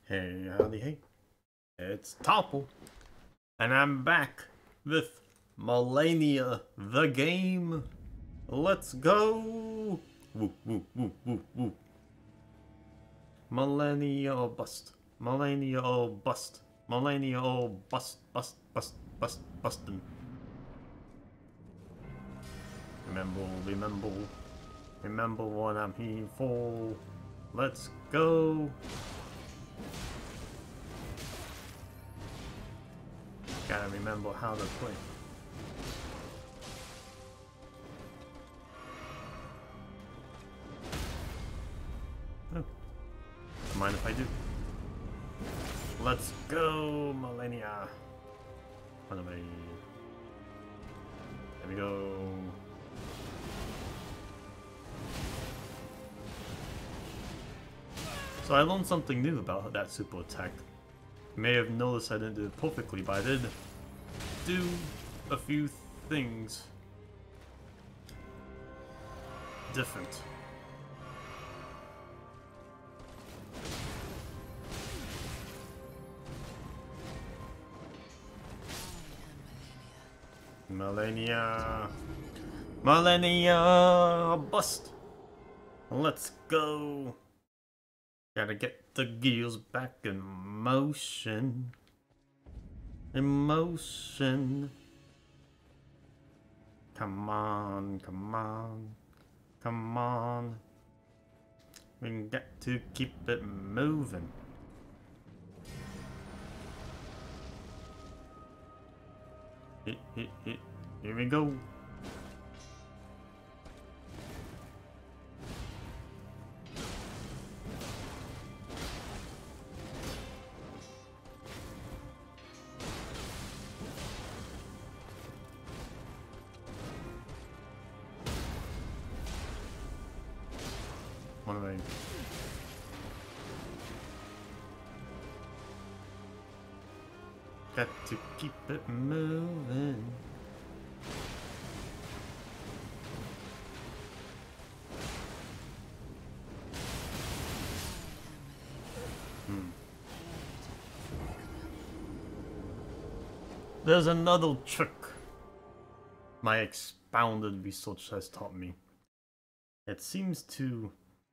Hey, howdy, hey. It's Topple, and I'm back with Malenia the game. Let's go! Woo, woo, woo, woo, woo. Malenia or bust. Malenia or bust. Malenia or bust, bust, bust, bust, bustin'. Remember what I'm here for. Let's go! Gotta remember how to play. Oh. Don't mind if I do. Let's go, Malenia. Run away. There we go. So I learned something new about that super attack. You may have noticed I didn't do it perfectly, but I did do a few things different. Malenia! Malenia! Bust! Let's go! Gotta get the gears back in motion. In motion. Come on, come on, come on. We got to keep it moving. Hit, hit, hit. Here we go. One way. Got to keep it moving. There's another trick my expounded research has taught me. It seems to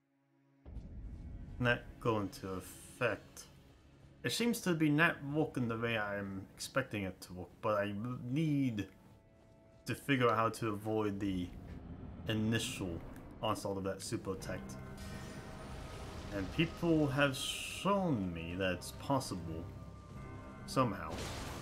not go into effect. It seems to be not working the way I'm expecting it to work, but I need to figure out how to avoid the initial onslaught of that super attack. And people have shown me that it's possible somehow.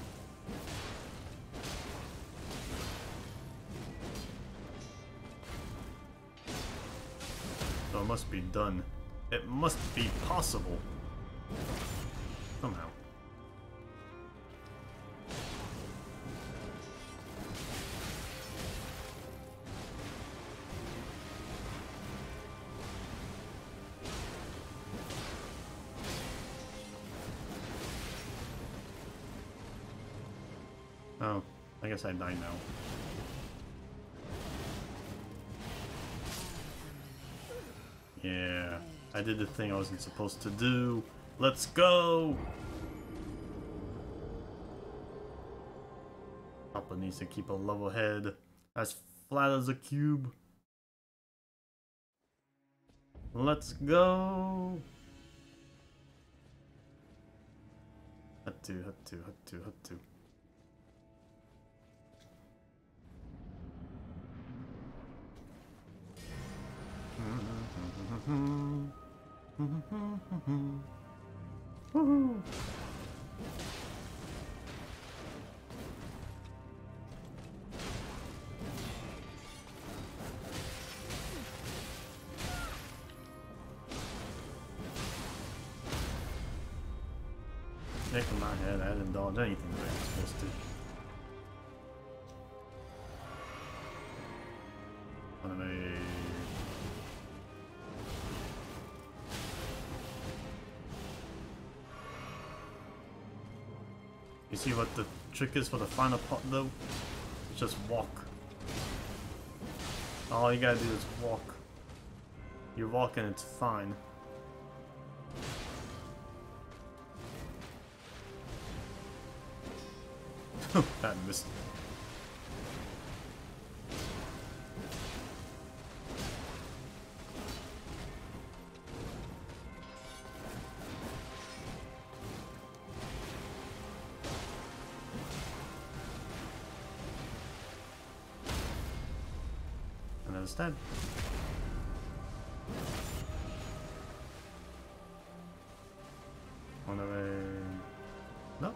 So it must be done. It must be possible. Somehow. Oh, I guess I die now. Yeah, I did the thing I wasn't supposed to do. Let's go! Papa needs to keep a level head as flat as a cube. Let's go! Hatu, hatu, hatu, hatu. Woohoo! Neck of my head, I didn't dodge anything that I was supposed to. Anyway. You see what the trick is for the final part though? It's just walk. All you gotta do is walk. You're walking, it's fine. That missed. And then it's dead. On the way. No.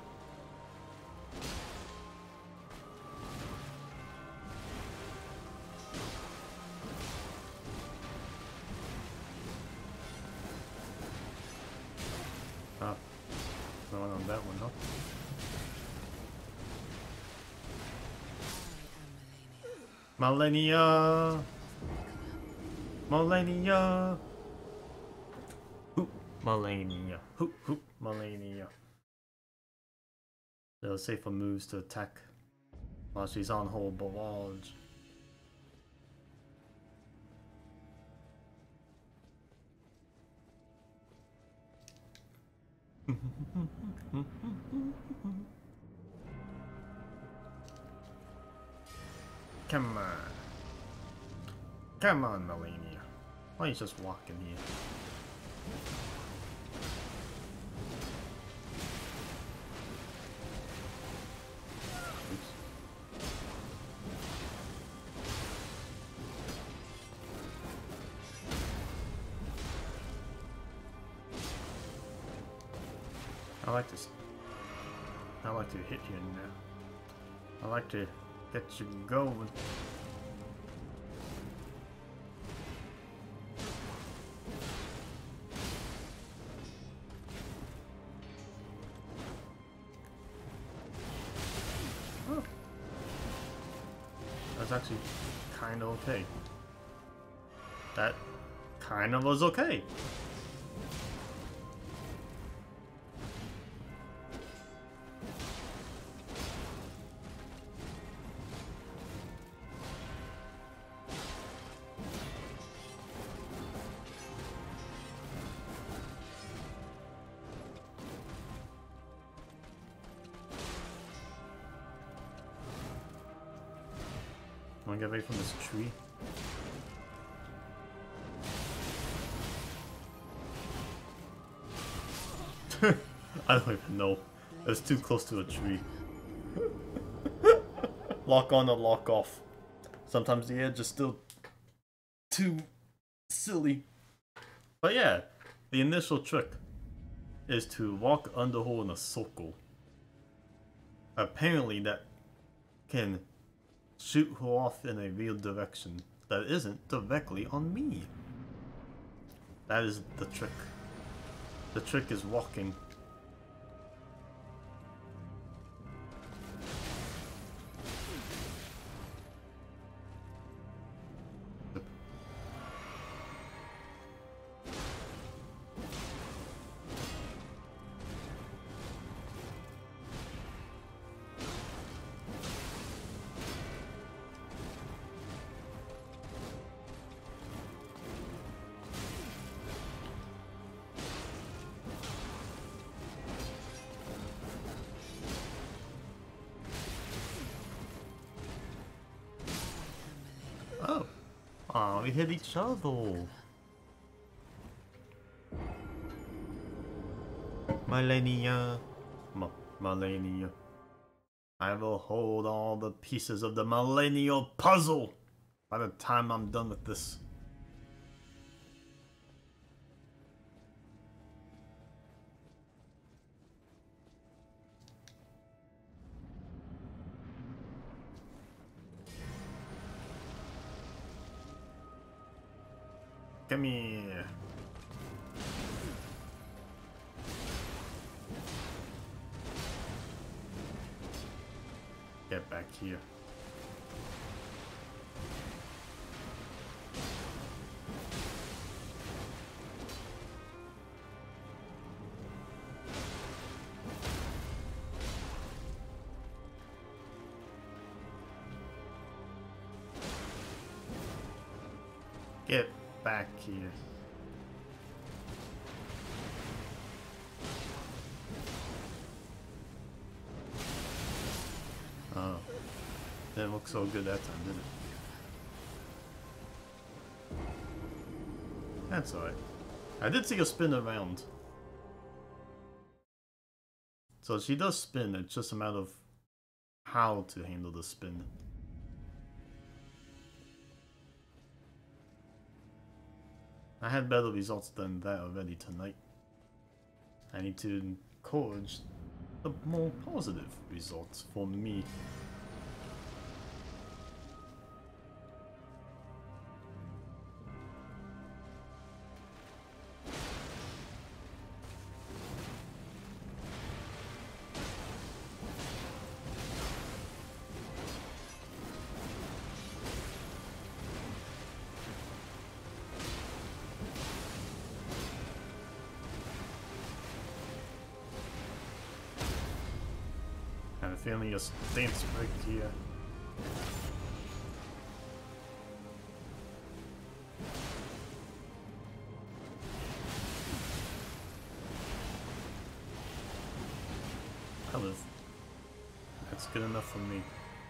Ah, no one on that one, huh? Malenia! Malenia! Hoop, Malenia. Hoop, hoop, Malenia. They'll safer moves to attack while she's on hold barrage. Come on. Come on, Malenia. Why are you just walking here? Oops. I like this. I like to hit you now. I like to get you going. Oh. That's actually kind of okay. That kind of was okay. Wanna get away from this tree? I don't even know. It's too close to a tree. Lock on or lock off. Sometimes the edge is still too silly. But yeah, the initial trick is to walk underhold in a circle. Apparently that can shoot her off in a real direction that isn't directly on me. That is the trick. The trick is walking. Oh. Aw, we hit each other. Malenia. Malenia. I will hold all the pieces of the millennial puzzle by the time I'm done with this. Come here. Get back here. Get back here. Oh. Didn't look so good that time, did it? That's alright. I did see her spin around. So she does spin, it's just a matter of how to handle the spin. I had better results than that already tonight. I need to encourage the more positive results for me. I have a feeling a stance break here. I live. That's good enough for me.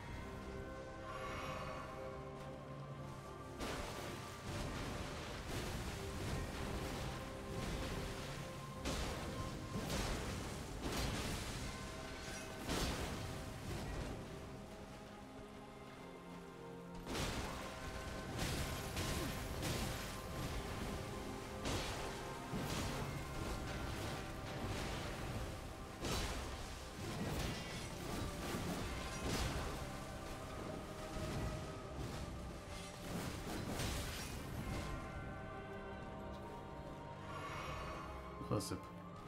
Close up.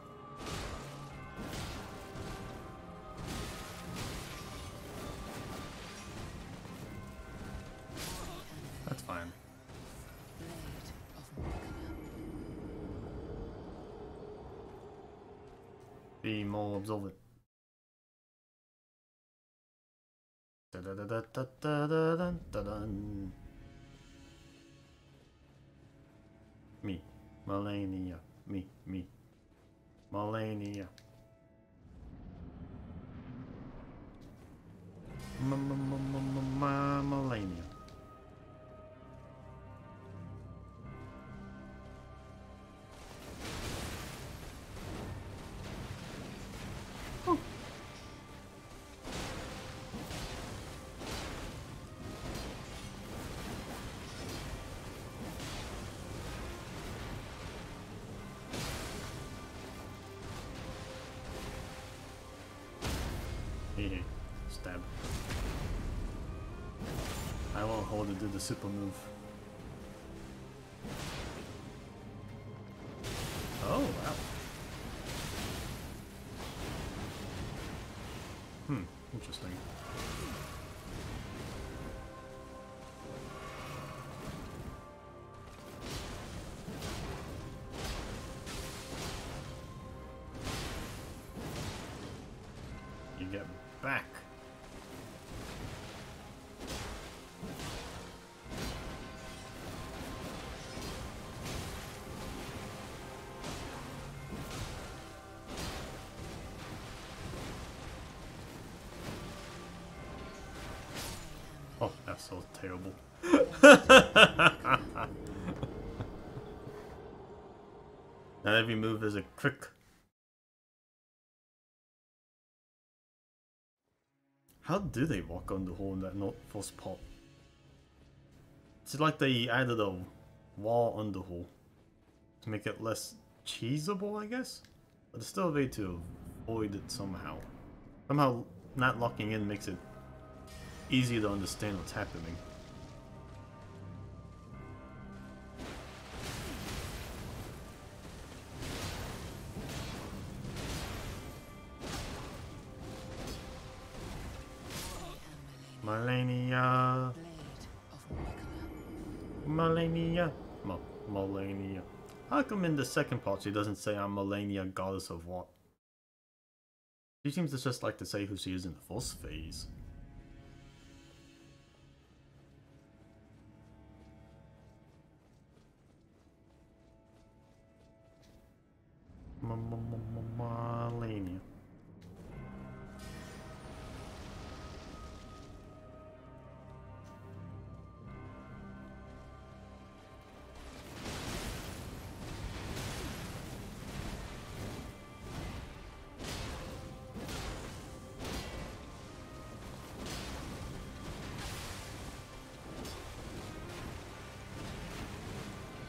That's fine. Be more observant. Me. Malenia. Me. Malenia. Malenia. Hehe. Stab. I won't hold to do the super move. Oh, wow. Interesting. You get back. Oh, that's so terrible. Not every move is a trick. How do they walk on the hole in that not first part? It's like they added a wall on the hole to make it less cheesable, I guess? But it's still a way to avoid it somehow. Somehow not locking in makes it easier to understand what's happening. Malenia. Malenia. Malenia. How come in the second part she doesn't say I'm Malenia, goddess of what? She seems to just like to say who she is in the first phase. Malenia.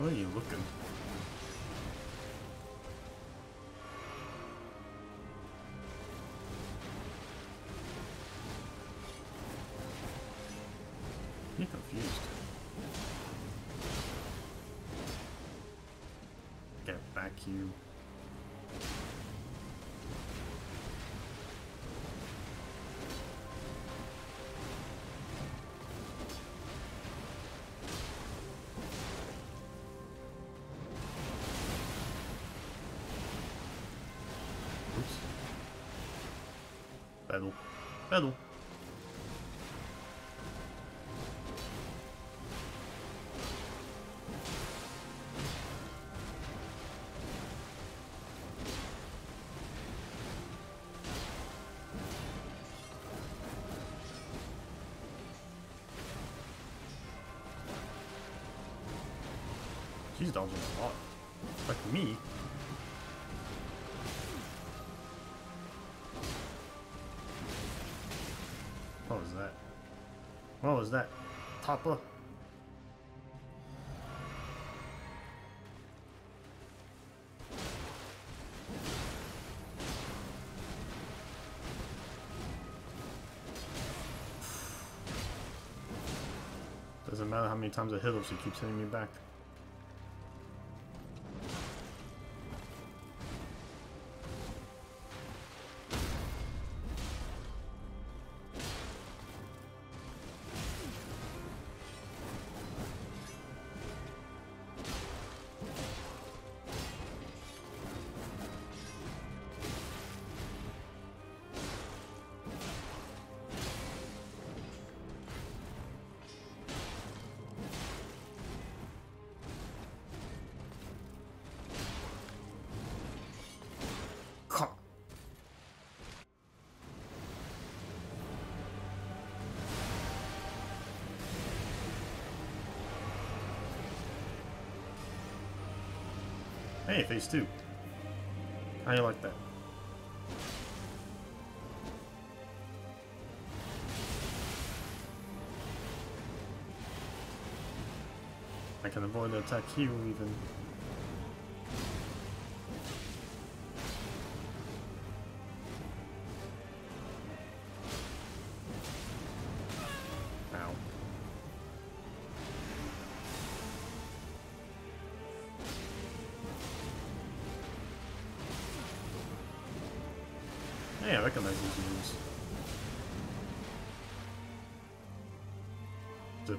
Where are you looking? You're confused. Get back, you. Oops. Pedal. Pedal. She's dodging a lot. Like me. What was that? What was that? Topper? Doesn't matter how many times I hit her, she keeps hitting me back. Hey, phase 2. How you like that? I can avoid the attack here even. Ow. Hey, I recognize these moves. Zip.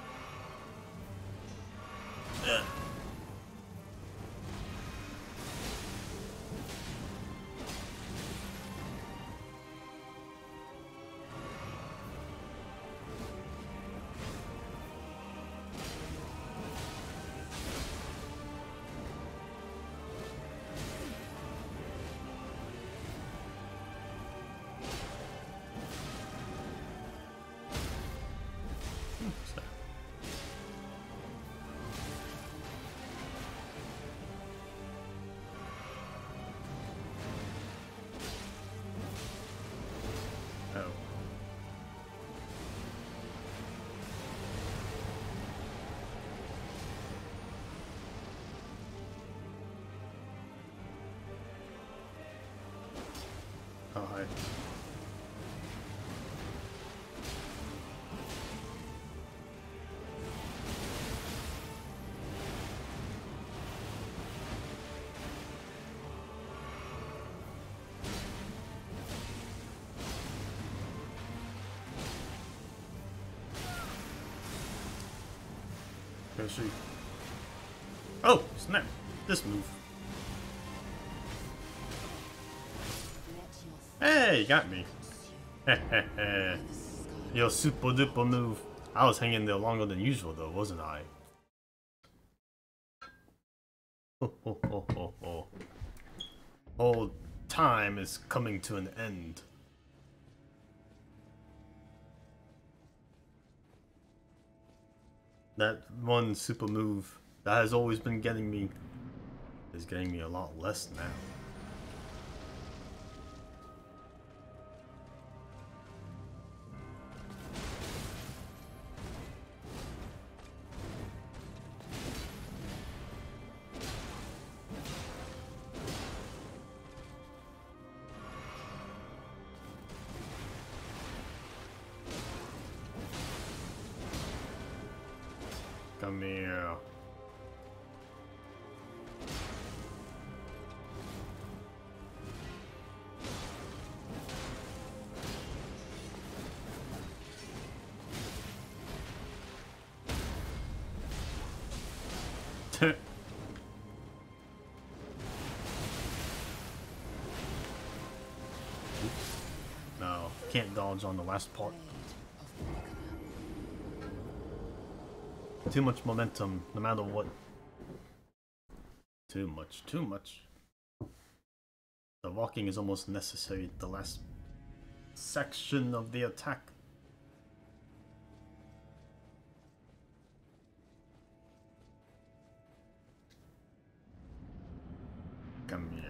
Oh, hi. Let's see. Oh, snap. This move. Hey, you got me. Your super duper move. I was hanging there longer than usual though, wasn't I? Ho, ho, ho, ho, ho. All time is coming to an end. That one super move that has always been getting me is getting me a lot less now. Come here. No, can't dodge on the last part. Too much momentum, no matter what. Too much, too much. The walking is almost necessary at the last section of the attack. Come here.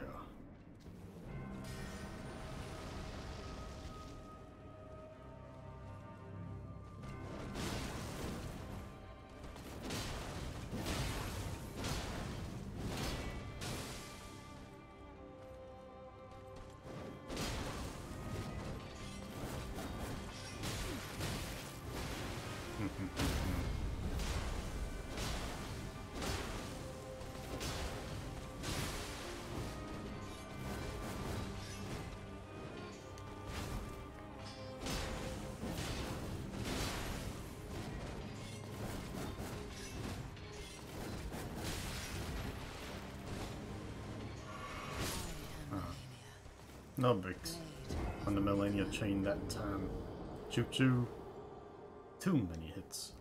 No bricks on the Millennia chain that time. Choo choo. Too many hits.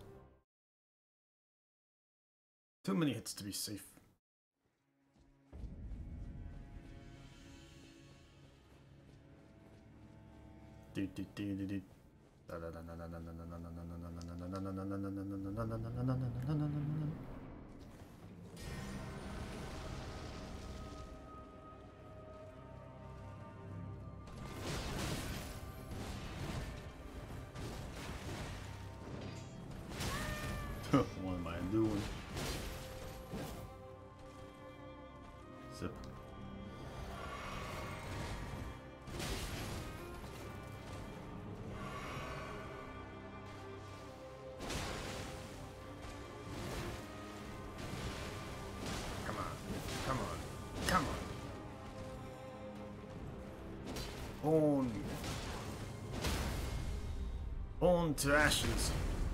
Too many hits to be safe. What am I doing? Zip. Come on, come on, come on. Burn to ashes.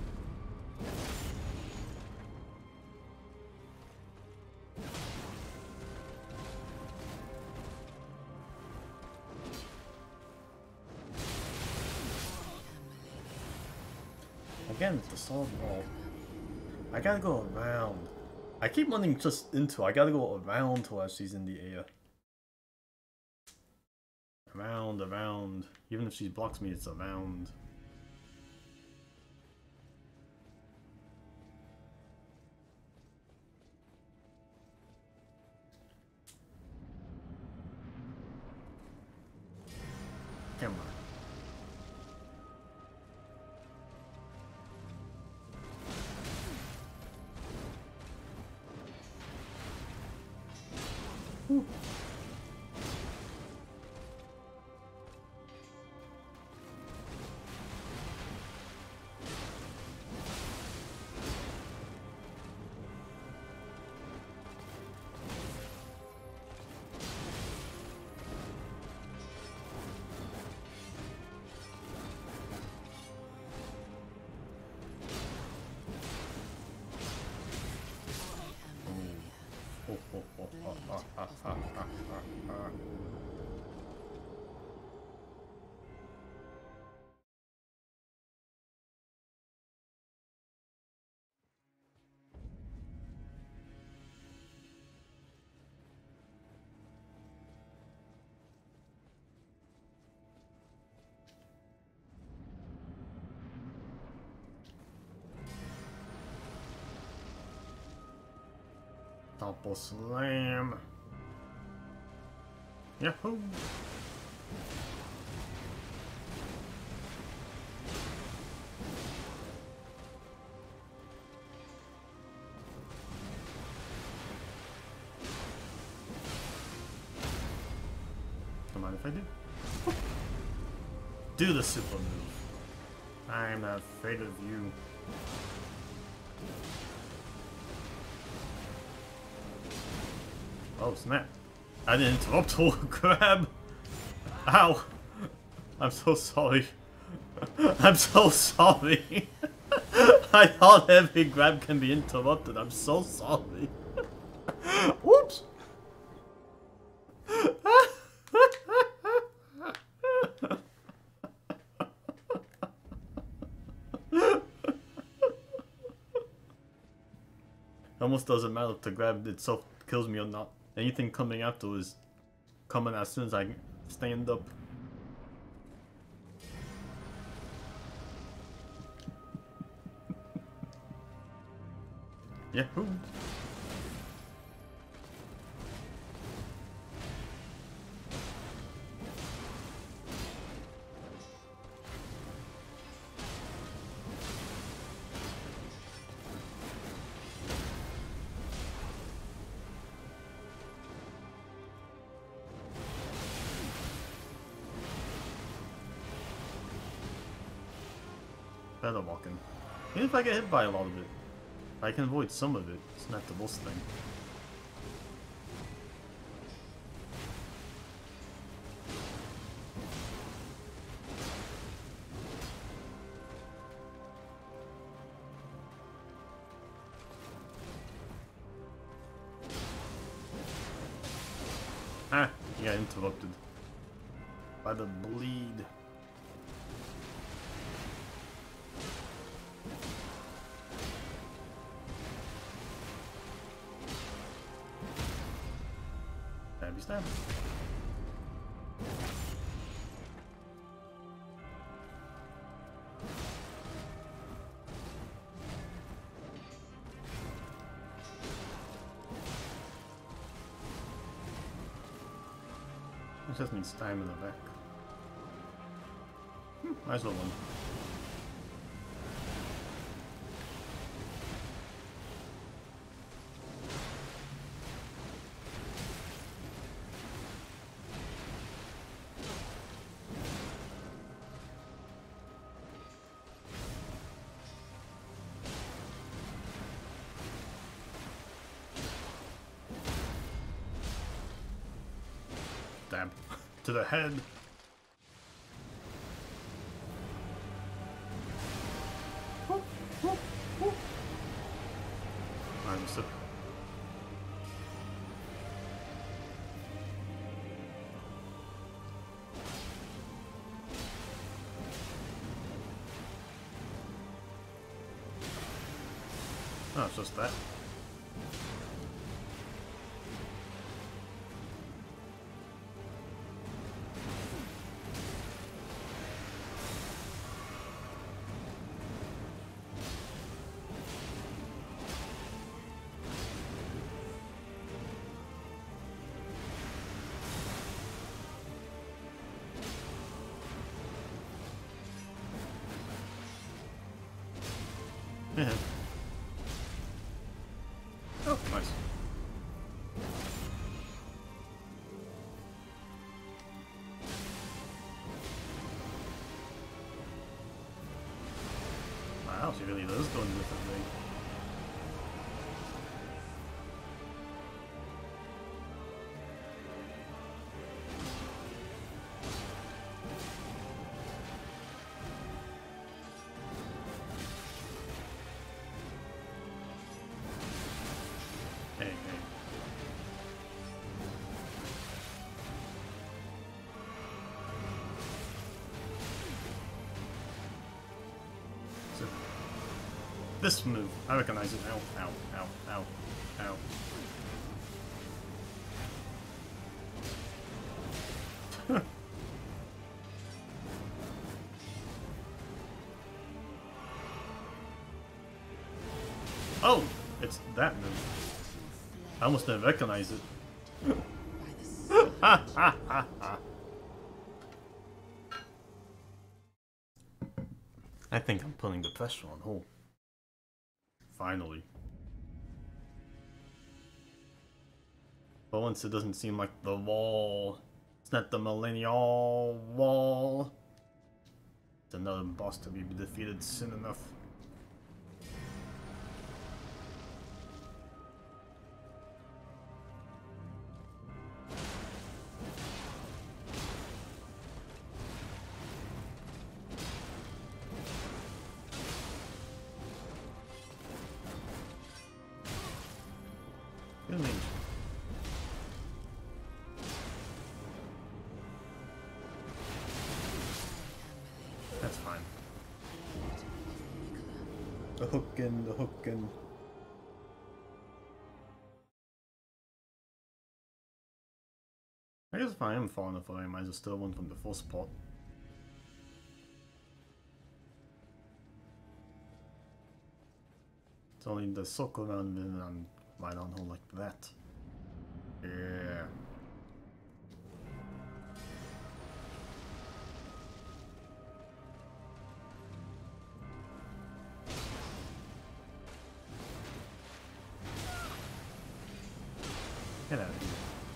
Again, it's the solid wall. I gotta go around. I keep running just into her. I gotta go around to her she's in the air. Around, around. Even if she blocks me, it's around. Come on. Whew. Double slam. Yahoo! Don't mind if I do. Do the super move. I'm not afraid of you. Oh snap. I didn't interrupt or grab. Ow. I'm so sorry. I'm so sorry. I thought every grab can be interrupted. I'm so sorry. Whoops. Almost doesn't matter if the grab itself kills me or not. Anything coming after is coming as soon as I stand up. Yahoo! Better walking. Even if I get hit by a lot of it, I can avoid some of it. It's not the worst thing. Ah, yeah, interrupted by the bleed. Stabby stab. It just needs time in the back. Might as well one. Damn. To the head. I'm so... Oh, it's just that. Yeah. Oh, nice. Wow, she really does go into different thing. Hey, hey. So, this move, I recognize it. Ow, ow, ow, ow, ow. Oh, it's that move. I almost didn't recognize it. Ha ha ha ha. I think I'm putting the pressure on hold. Finally. But once it doesn't seem like the wall. It's not the millennial wall. It's another boss to be defeated soon enough. The hook in, the hook in. I guess if I am far enough away, I might as well steal one from the full spot. It's only the circle around and I'm right on hole like that. Yeah. Get out of here.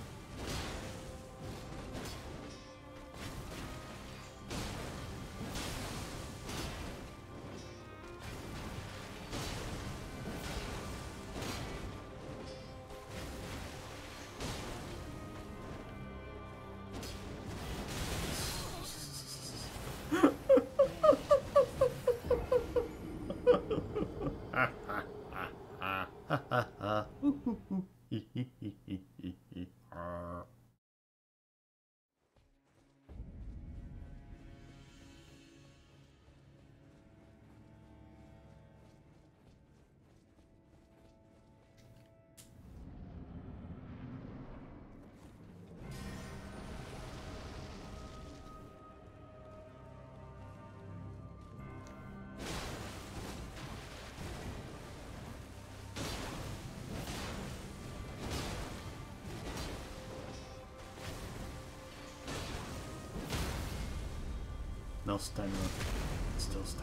No stamina. Still stab.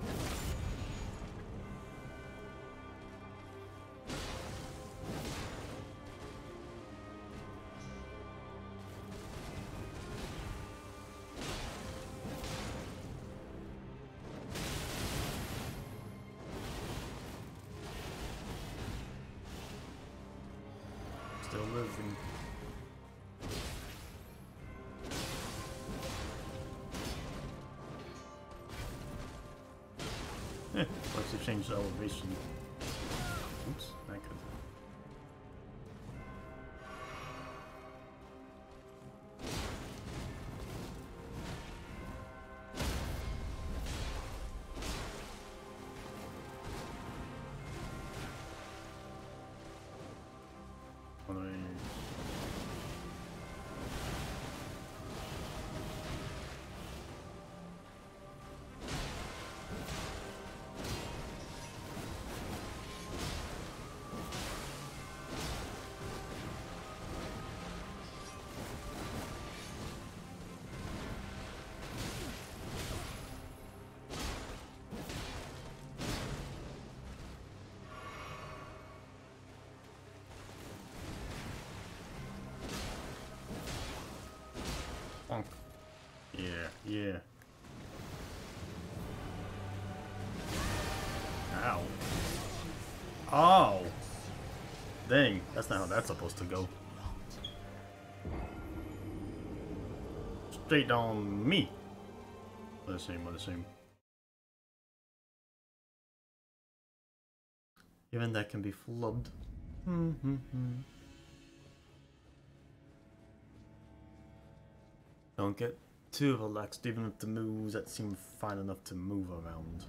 Still living. Let's change the elevation. Oops, I could. What do I... Bonk. Yeah, yeah. Ow. Oh! Dang, that's not how that's supposed to go. Straight on me. What a shame, what a shame. Even that can be flubbed. Don't get too relaxed, even with the moves that seem fine enough to move around.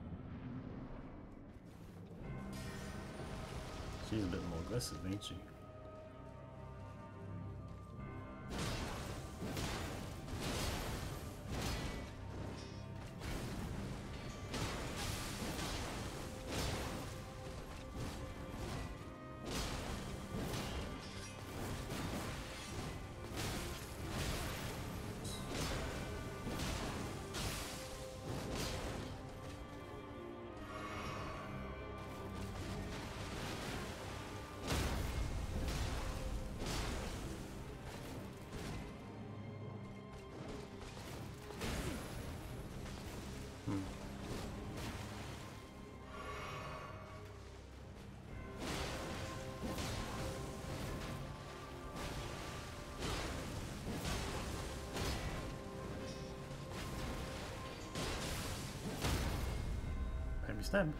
She's a bit more aggressive, ain't she? Maybe stab.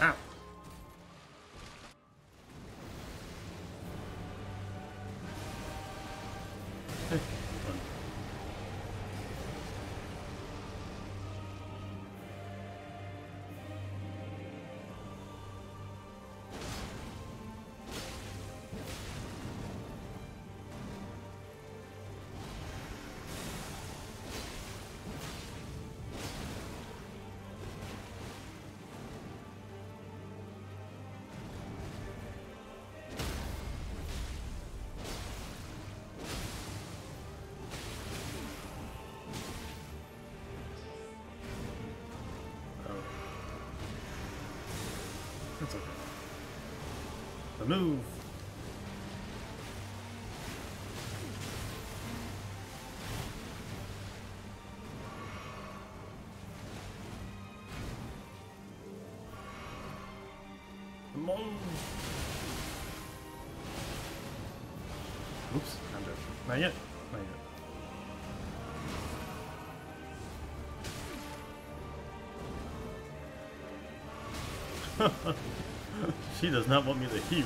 Ow! That's okay. The move! The move! Oops, I'm dead. Not yet. Not yet. She does not want me to heal.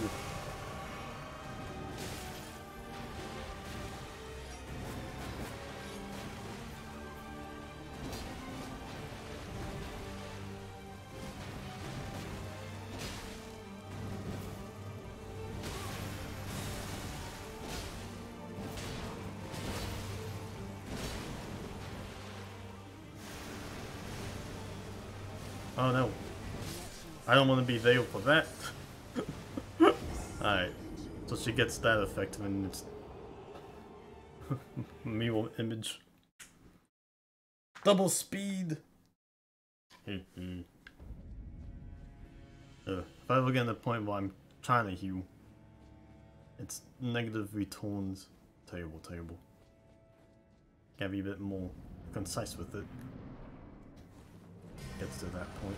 Oh no. I don't want to be there for that. Alright. So she gets that effect when it's mirror image. Double speed! If I ever get to the point where I'm trying to heal, it's negative returns. Terrible, terrible. Gotta be a bit more concise with it. Gets to that point.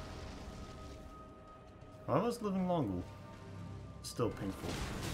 I was living longer. Still painful.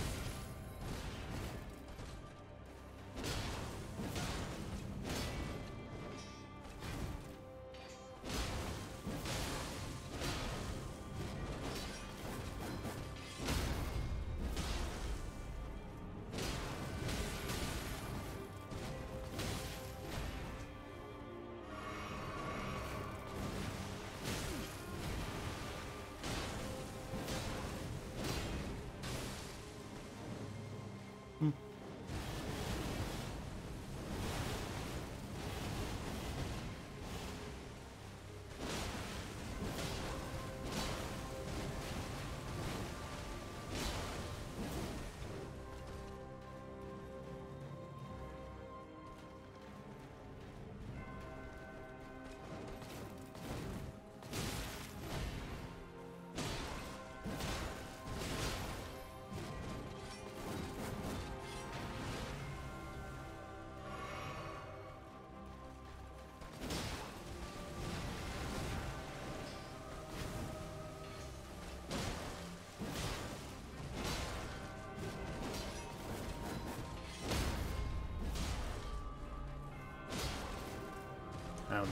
Howdy.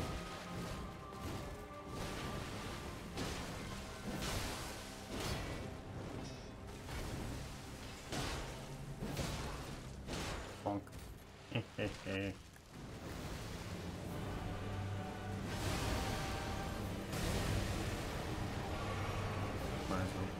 Bonk. Hehehe. Might as well.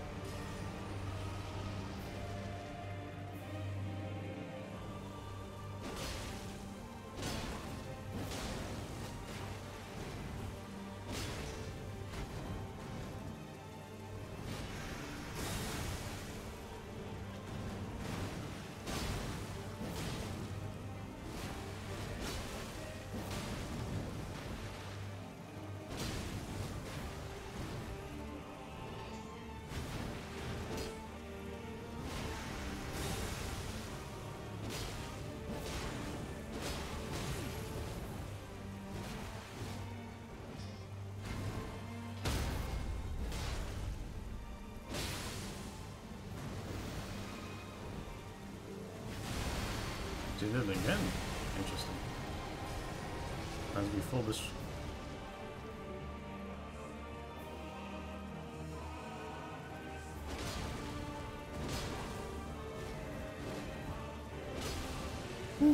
Did it again. Interesting. As before this. again?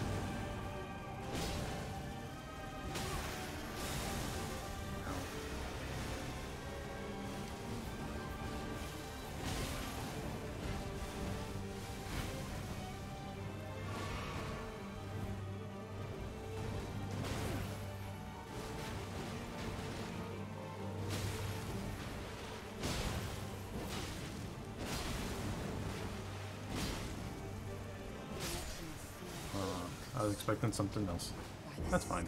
I was expecting something else. That's fine.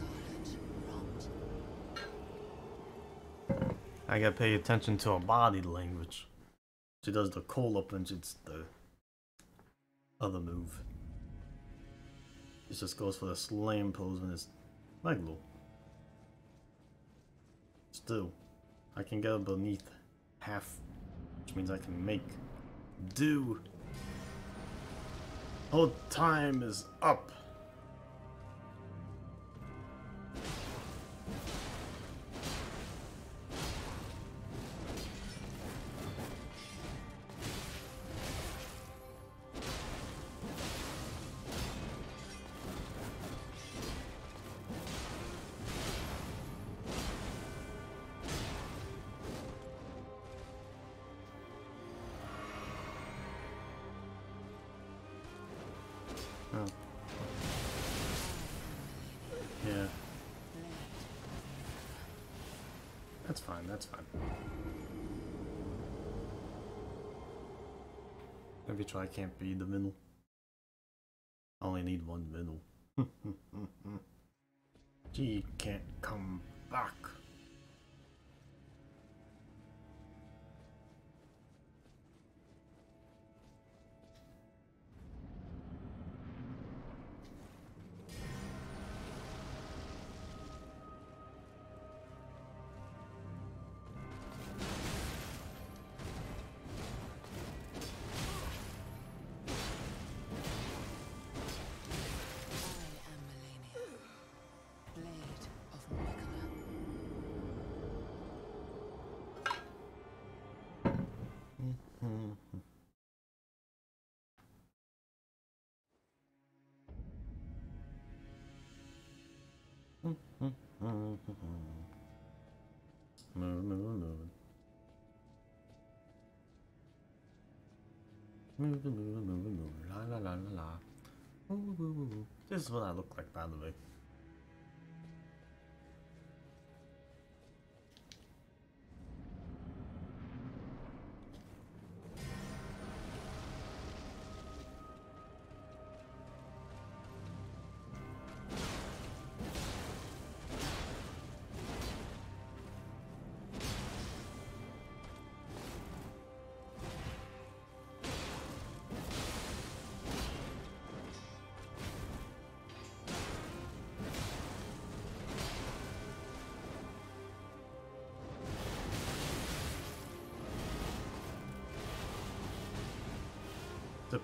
I gotta pay attention to her body language. She does the call up and it's the other move. It just goes for the slam pose when it's leg low. Still, I can get beneath half, which means I can make do. Oh, time is up. Oh. Yeah. That's fine, that's fine. Every try can't be the middle. I only need one middle. She can't come back. Move, move, move. Move, move, move, move. La la la la la. Ooh, ooh, ooh. This is what I look like, by the way. The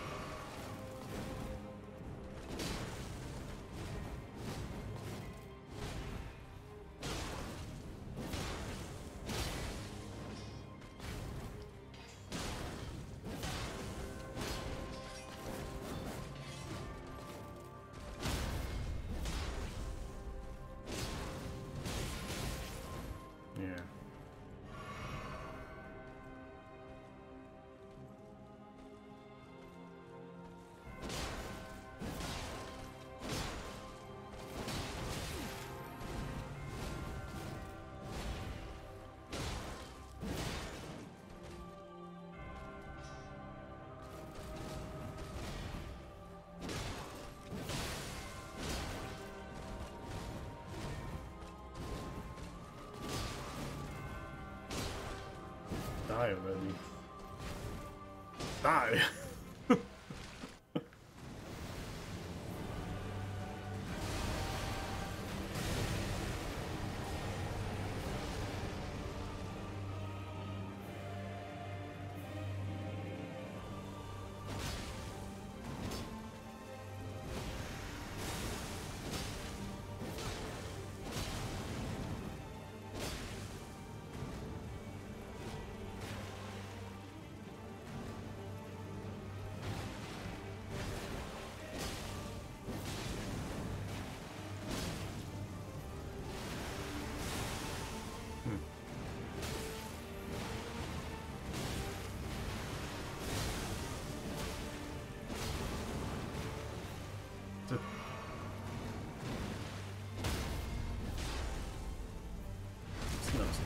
yeah. Die already. Die!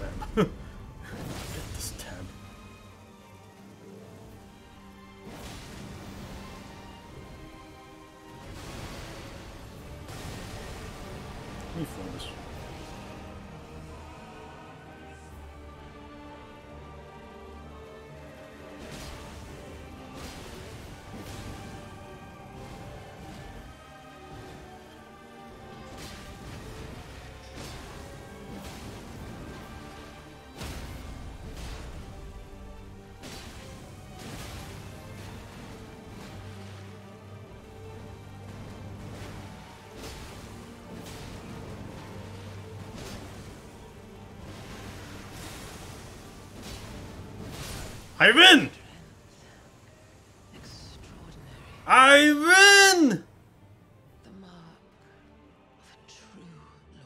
tab. Get this tab. Let me fill this. I win! I win! The mark of a true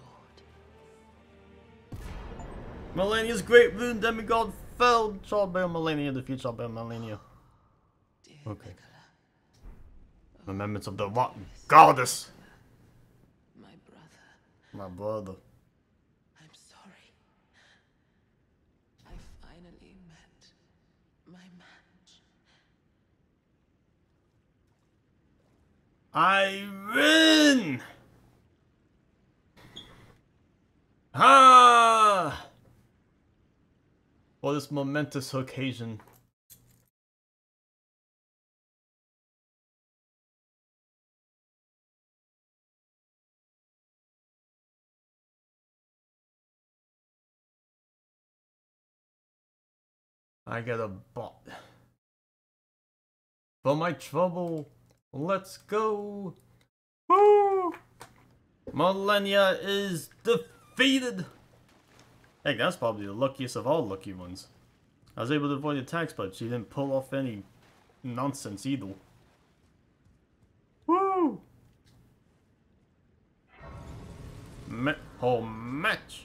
lord. Malenia's great rune demigod fell. Shall bear Malenia, the future shall bear Malenia. Dear Okay. Nicola, Remembrance of the what? Goddess! my brother, My brother. I'm sorry. I finally met my match. I win! Ah! For this momentous occasion. I get a bot. For my trouble, let's go! Woo! Malenia is defeated! Heck, that's probably the luckiest of all lucky ones. I was able to avoid attacks, but she didn't pull off any nonsense either. Woo! Whole match!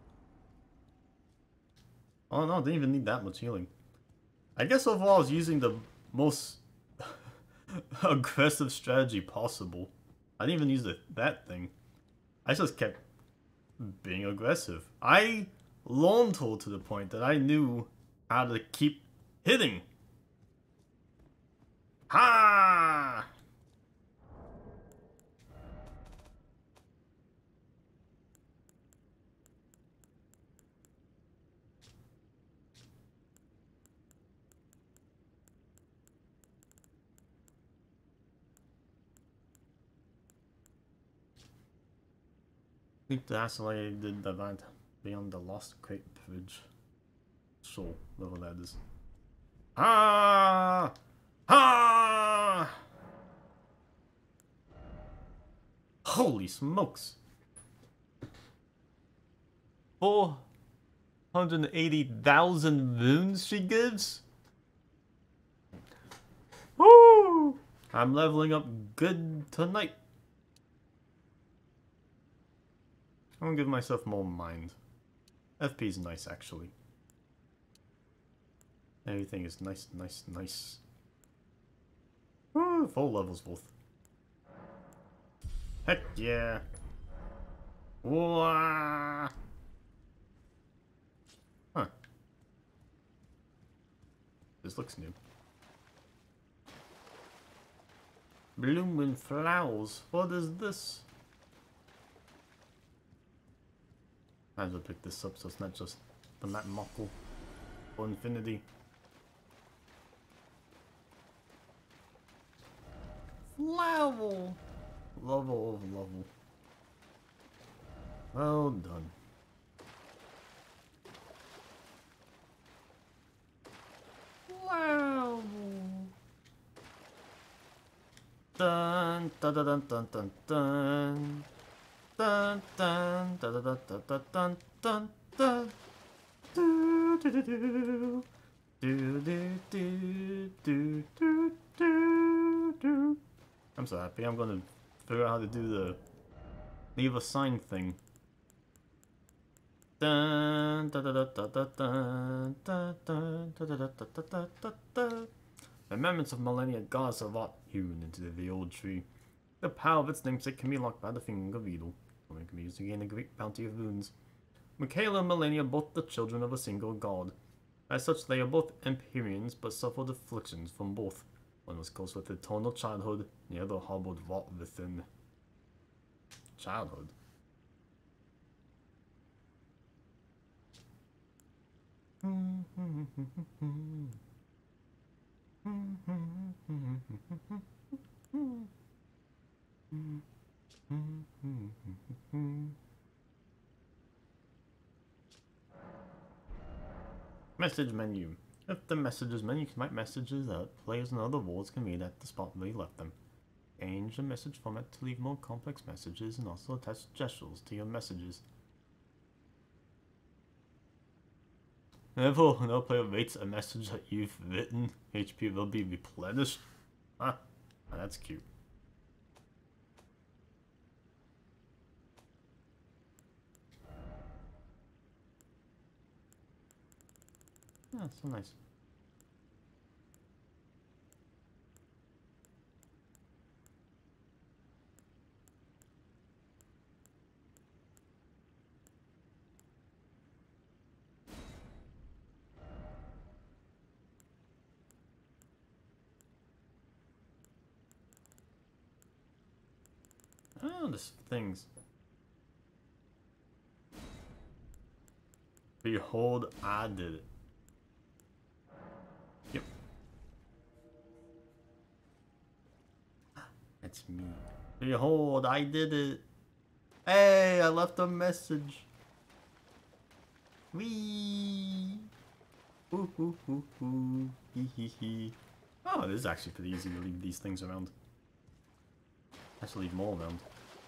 Oh no, didn't even need that much healing. I guess overall I was using the most aggressive strategy possible. I didn't even use that thing. I just kept being aggressive. I lawn told to the point that I knew how to keep hitting. Ha! I think that's why I did the event beyond the Lost Crate Bridge. So, whatever that is. Ah! Ah! Holy smokes! 480,000 runes she gives? Woo! I'm leveling up good tonight. I'm gonna give myself more mind. FP is nice, actually. Everything is nice, nice, nice. Woo, full levels both. Heck yeah! Wah! Huh. This looks new. Blooming flowers. What is this? Might as well pick this up so it's not just the map muckle for infinity. Level! Level of level. Well done. Wow! Dun dun dun dun dun dun dun. Dun dun dun dun dun dun dun dun dun. Do do do do. Do do do do do do do. I'm so happy. I'm gonna figure out how to do the leave a sign thing. Dun dun dun dun dun dun dun dun dun dun dun dun dun. Remembrance of millennia gods of art hewn into the old tree. The power of its namesake can be locked by the finger of evil, or it can be used to gain a great bounty of runes. Michaela and Melania are both the children of a single god. As such, they are both Empyreans, but suffered afflictions from both. One was cursed with eternal childhood, the other harbored rot within. Childhood? Message menu. If the messages menu can write messages that players in other worlds can read at the spot where you left them. Change the message format to leave more complex messages and also attach gestures to your messages. Whenever another player rates a message that you've written, HP will be replenished. Ah, that's cute. Yeah, so nice. Oh, there's things. Behold, I did it. Yep. That's me. Behold, I did it. Hey, I left a message. Wee. Hoo hoo hoo hoo. Hee hee hee. Oh, it is actually pretty easy to leave these things around. I should leave more around.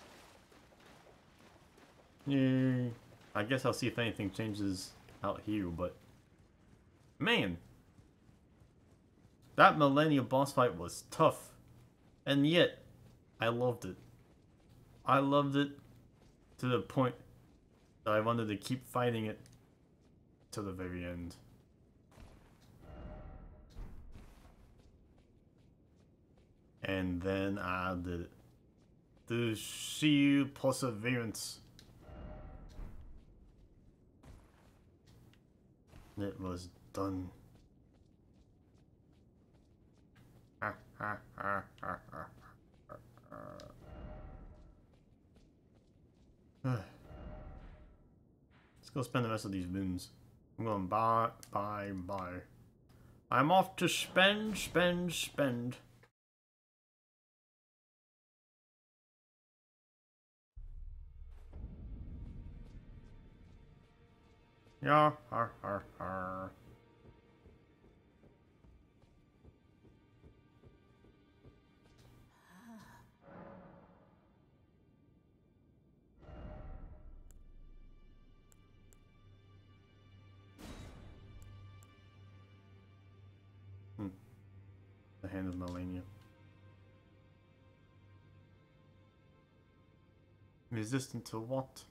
Yay. I guess I'll see if anything changes out here, but... Man! That Millennium boss fight was tough. And yet, I loved it. I loved it to the point that I wanted to keep fighting it to the very end. And then I did it. The sheer perseverance. It was done. Let's go spend the rest of these moons. I'm going buy. I'm off to spend. Yeah, The Hand of Melania. Resistant to what?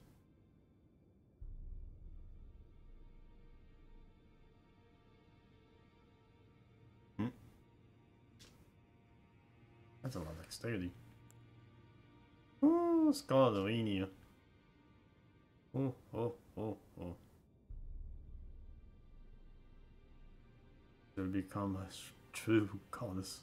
That's a lot of dexterity. Ooh, Scarlenia. Oh. To become a true goddess.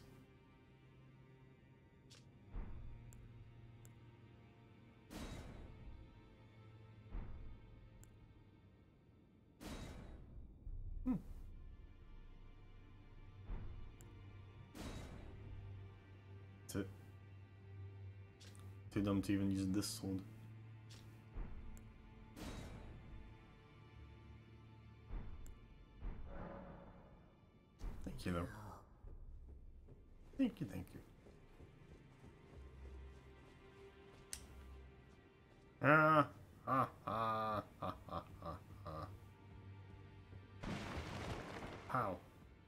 Too dumb to even use this sword. Thank you, though. Thank you. How?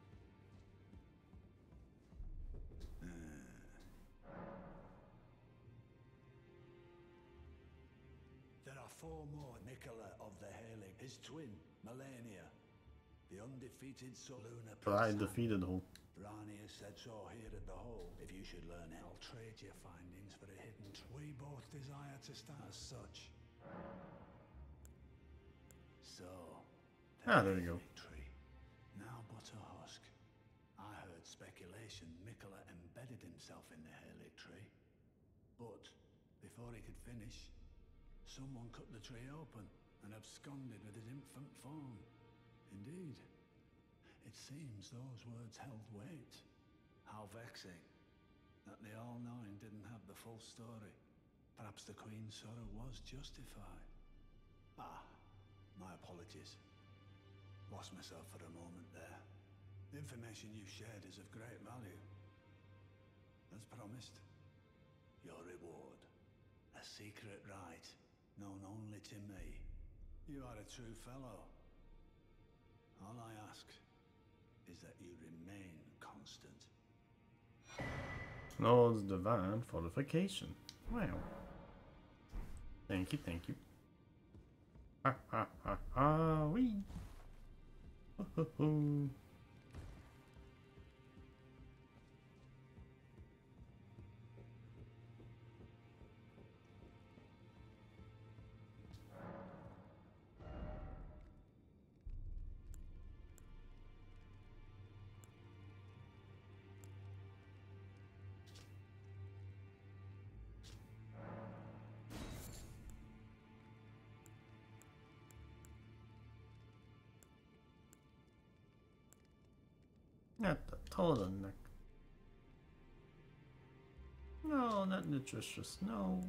There are 4 more Nicola of the Halig, his twin, Melania, the undefeated Soluna. But I defeated her. Rania said so here at the Hall, if you should learn it. I'll trade your findings for a hidden. We both desire to stand as such. So, Ah, there we go. Halig tree. Now but a husk. I heard speculation Nicola embedded himself in the Halig tree. But, before he could finish, someone cut the tree open and absconded with his infant form. Indeed. It seems those words held weight. How vexing that the All-Knowing didn't have the full story. Perhaps the Queen's sorrow was justified. Ah, my apologies. Lost myself for a moment there. The information you shared is of great value. As promised, your reward. A secret right, known only to me. You are a true fellow. All I ask is that you remain constant. Lord's Divine Fortification. Wow. Thank you, thank you. Ha ha ha ha, wee. Ho ho ho. Not the total neck. No, not nutritious. No.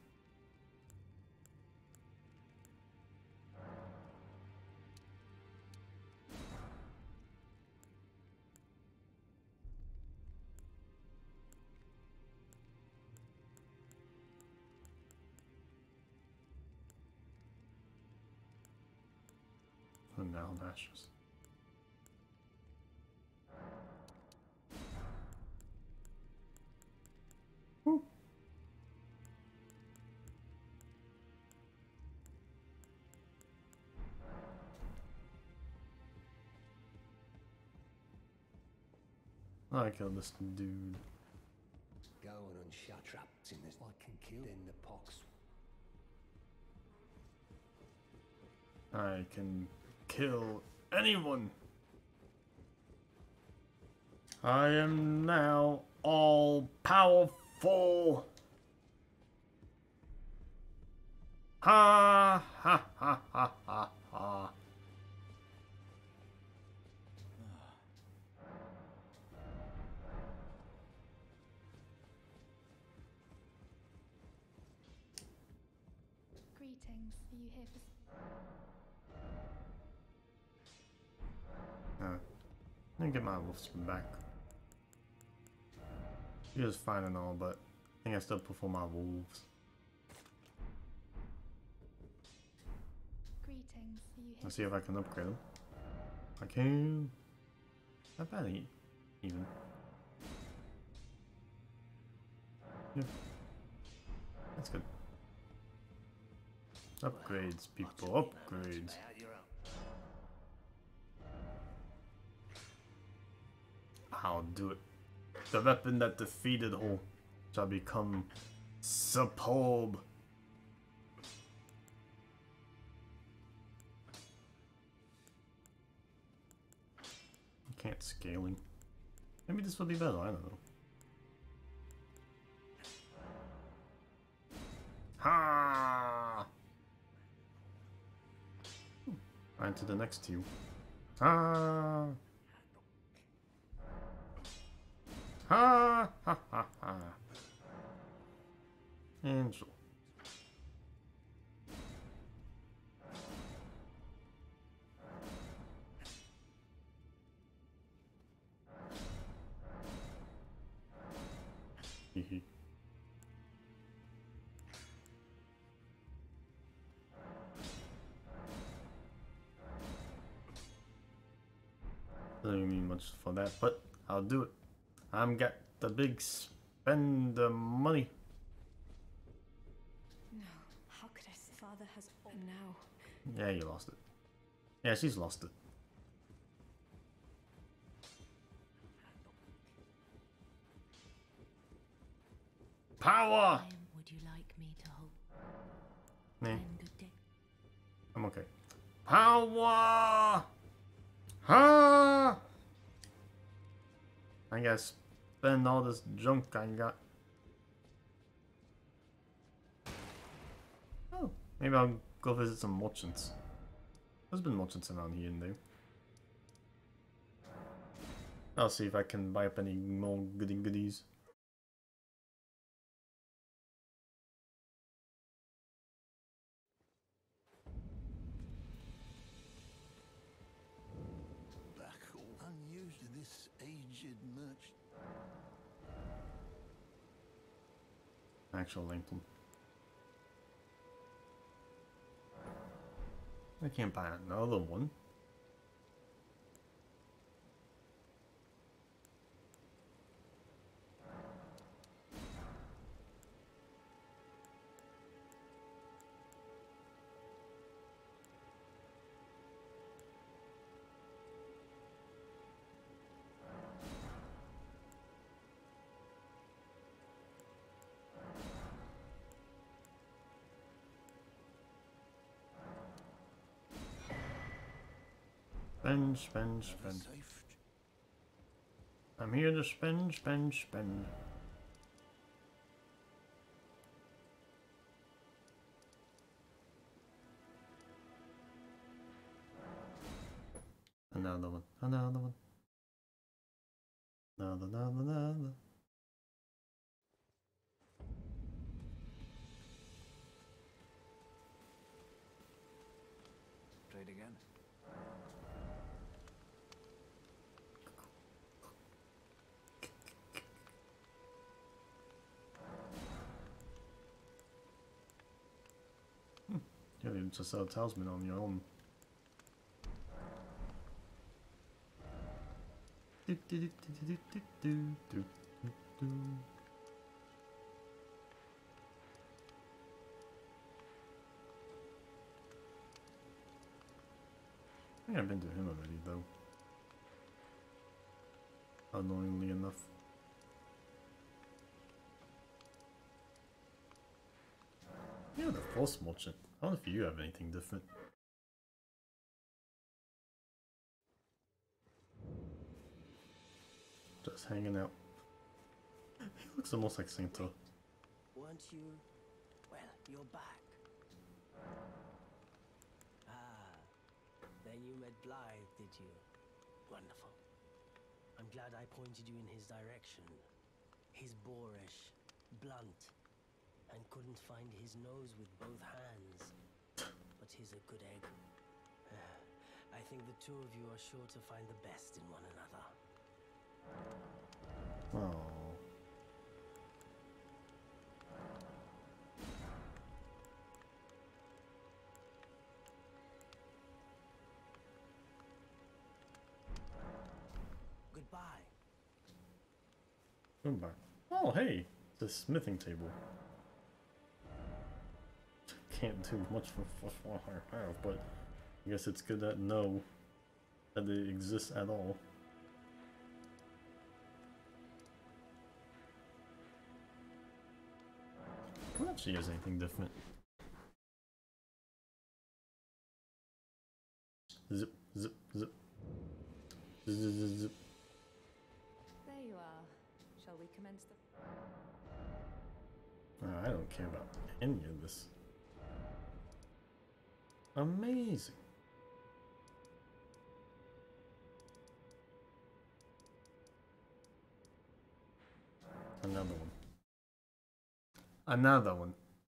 And now dashes. Woo. I killed this dude. Go and shut traps in this. I can kill in the pox. I can kill anyone. I am now all powerful. Ha ha ha ha ha ha. Greetings. Are you here for... Let me get my wolves back. She is fine and all, but I think I still prefer my wolves. Greetings. Are you here? Let's see if I can upgrade them. I can. Not bad, even. Yeah. That's good. Upgrades, people. Upgrades. I'll do it. The weapon that defeated Hall shall become superb. I can't scaling. Maybe this would be better, I don't know. Ha! On to the next two. Ha! Ha ha ha ha. Angel. Hehe. Doesn't mean much for that, but I'll do it. I'm got the big spend the money. No. How could I... Father has... And now... Yeah, you lost it. Yeah, she's lost it. Power! Would you like me to hold? Nah, Good day. I'm okay. Power! Ha! I gotta spend all this junk I got. Oh, maybe I'll go visit some merchants. There's been merchants around here and there. I'll see if I can buy up any more goodies. Unused to this aged merchant. Actual lantern. I can't buy another one. Spend. I'm here to spend. Another one. Another. Trade again. You're able to sell a talisman on your own. I think I've been to him already, though. Annoyingly enough. Yeah, the force merchant. I wonder if you have anything different. Just hanging out. He looks almost like Santa. Weren't you? Well, you're back. Ah, then you met Blythe, did you? Wonderful. I'm glad I pointed you in his direction. He's boorish, blunt, and couldn't find his nose with both hands. But he's a good egg. I think the two of you are sure to find the best in one another. Oh. Goodbye. Goodbye. Oh, hey! It's a smithing table. Can't do much for what I have, but I guess it's good to know that it exists at all. Who actually has anything different? Zip, zip, zip. Zip, zip, zip. There you are. Shall we commence the... I don't care about any of this. Amazing. Another one. Another one.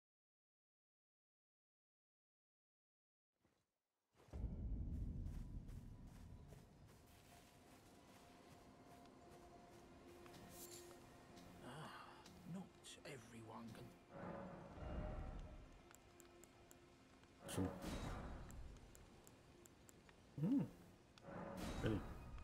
Not everyone can. True. Really?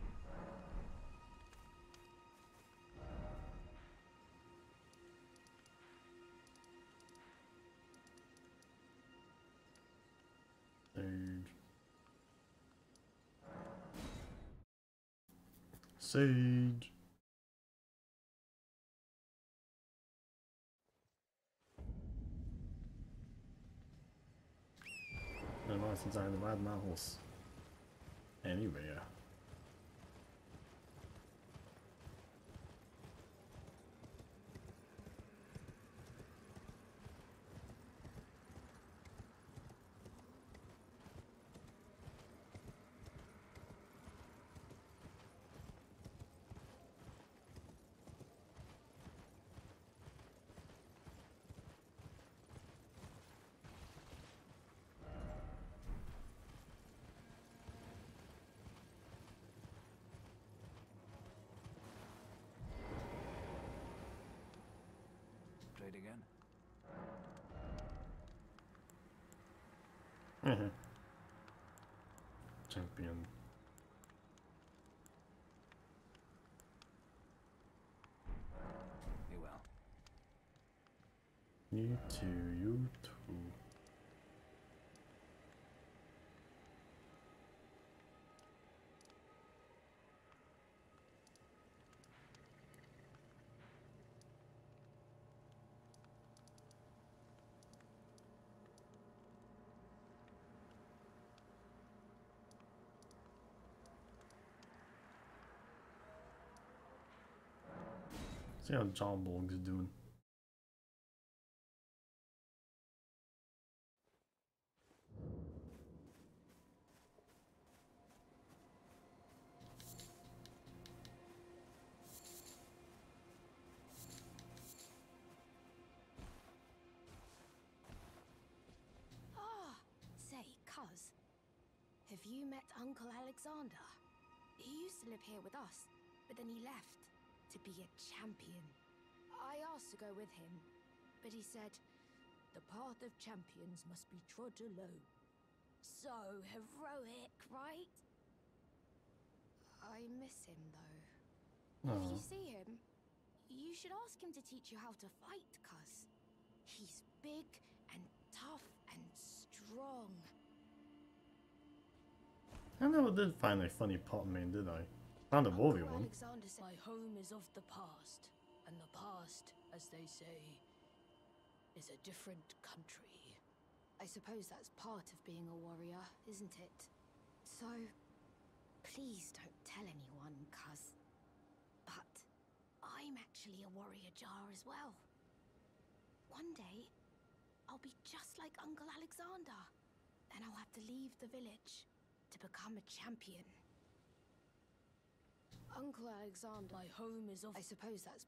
Sage. Very nice. since I had the Rad Mouse. Anyway, Trade again. Champion. Be well. You too, you too. See how John Borg's doing. Ah, say, cuz, have you met Uncle Alexander? He used to live here with us, but then he left to be a champion. I asked to go with him, but he said, the path of champions must be trod alone. So heroic, right? I miss him, though. If you see him, you should ask him to teach you how to fight, cuz. He's big and tough and strong. I never did find a funny pot main, did I? Found a warrior one. Alexander said, my home is of the past, and the past, as they say, is a different country. I suppose that's part of being a warrior, isn't it? So, please don't tell anyone, cuz. But I'm actually a warrior jar as well. One day, I'll be just like Uncle Alexander. Then I'll have to leave the village to become a champion. Uncle Alexander, my home is of... I suppose that's...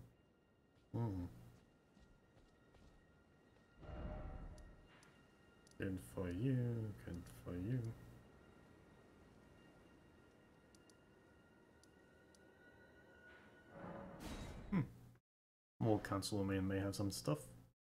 Good for you, good for you. More Council main may have some stuff.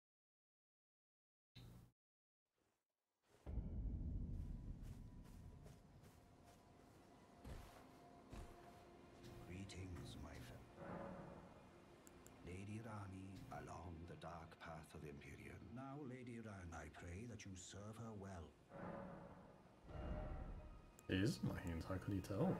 Greetings, my friend. Lady Rani along the dark path of Empyrean. Now, Lady Rani, I pray that you serve her well. It is my hand, how could you tell?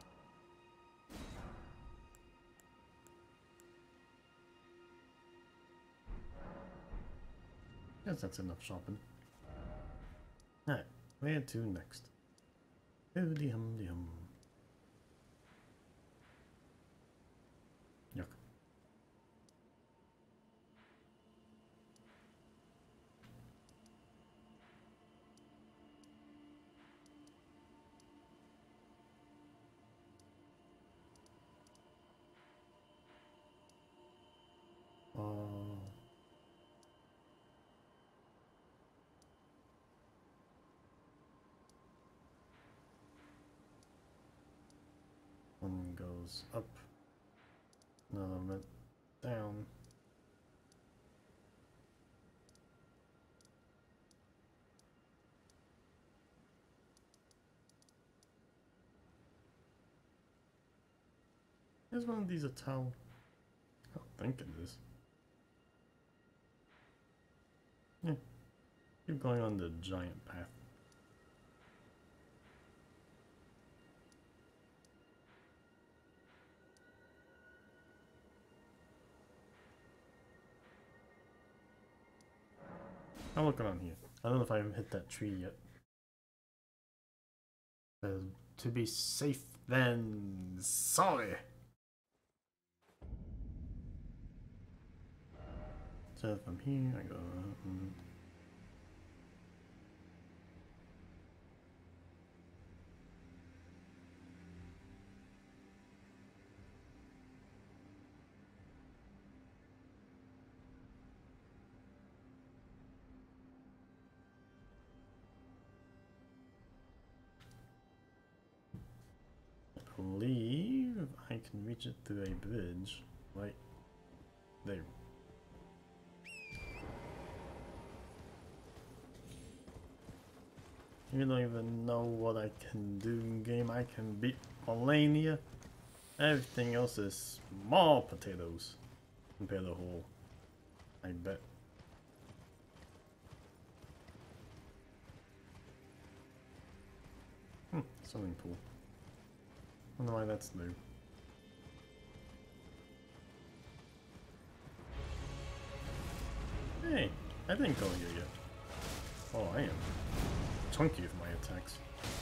Guess that's enough shopping. Alright, where to next? Howdy humdy hum. Yuck. One goes up, another went down. Is one of these a towel? I don't think it is. Yeah, keep going on the giant path. I'm looking on here. I don't know if I haven't hit that tree yet. To be safe than sorry. So from here I go. I believe I can reach it through a bridge right there. You don't even know what I can do in game. I can beat Malenia. Everything else is small potatoes compared to whole. I bet. Swimming pool. Wonder why that's new. Hey, I didn't go here yet. Oh, I am chunky with my attacks.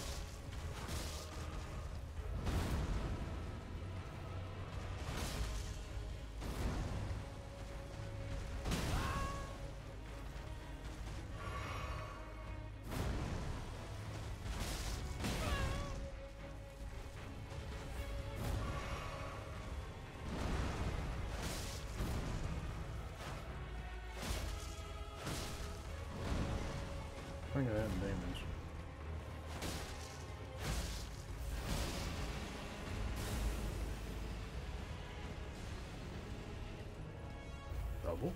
Look at that damage. Double?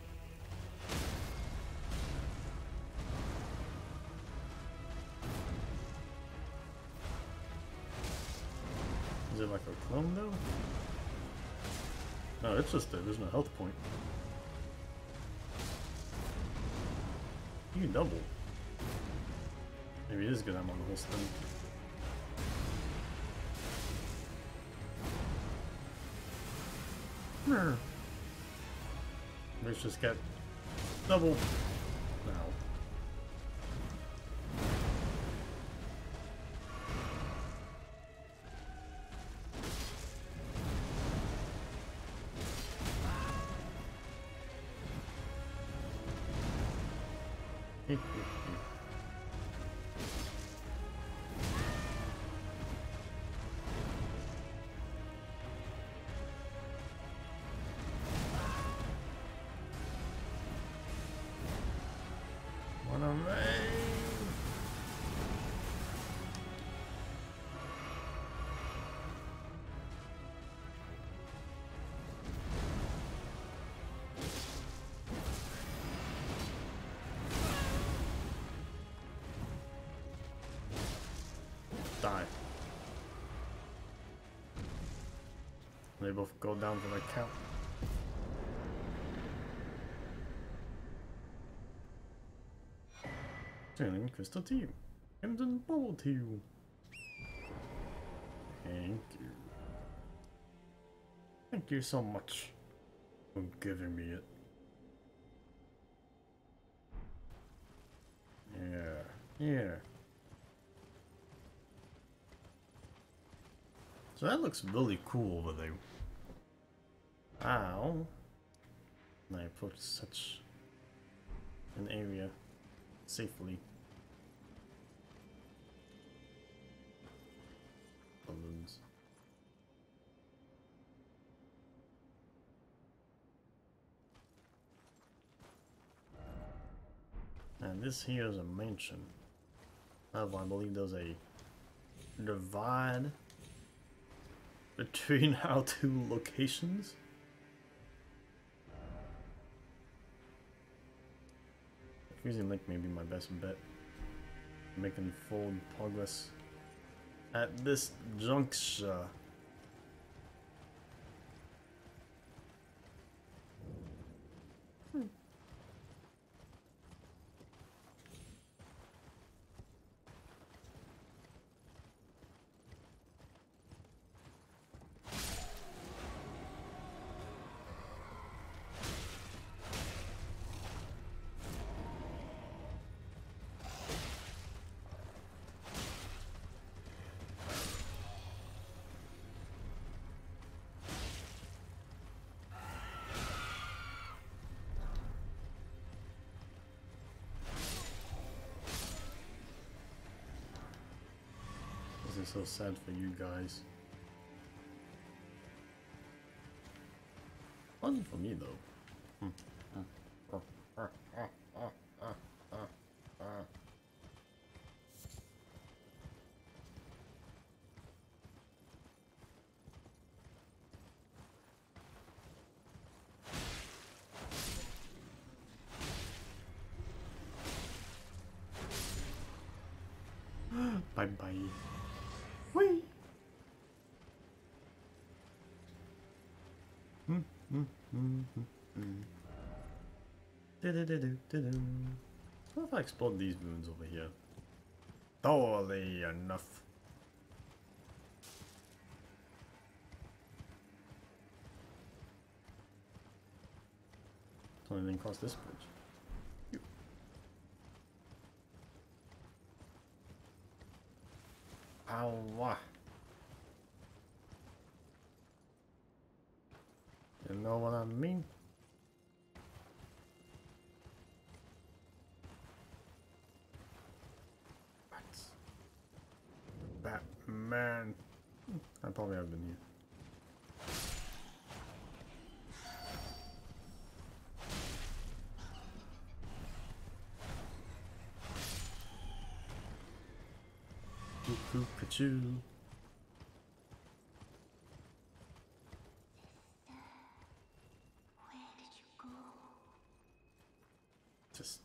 Is it like a clone though? No, it's just that there's no health point. You can double. Maybe it is good I'm on the whole stun. Let's just get double now. What a rain! Die. They both go down for the count. Turning Crystal Team. Crimson Bubble Team. Thank you. Thank you so much for giving me it. Yeah. So that looks really cool over there. Ow. And I approached such an area safely. Balloons. And this here is a mansion. I believe there's a divide between our two locations. Fusing Link may be my best bet. Making full progress at this juncture. so sad for you guys. Fun for me though. Bye bye. Whee! What if I explode these runes over here? Totally enough. Don't even cross this bridge. Ow. You know what I mean? Batman. I probably have been here. Pikachu. Where did you go? Just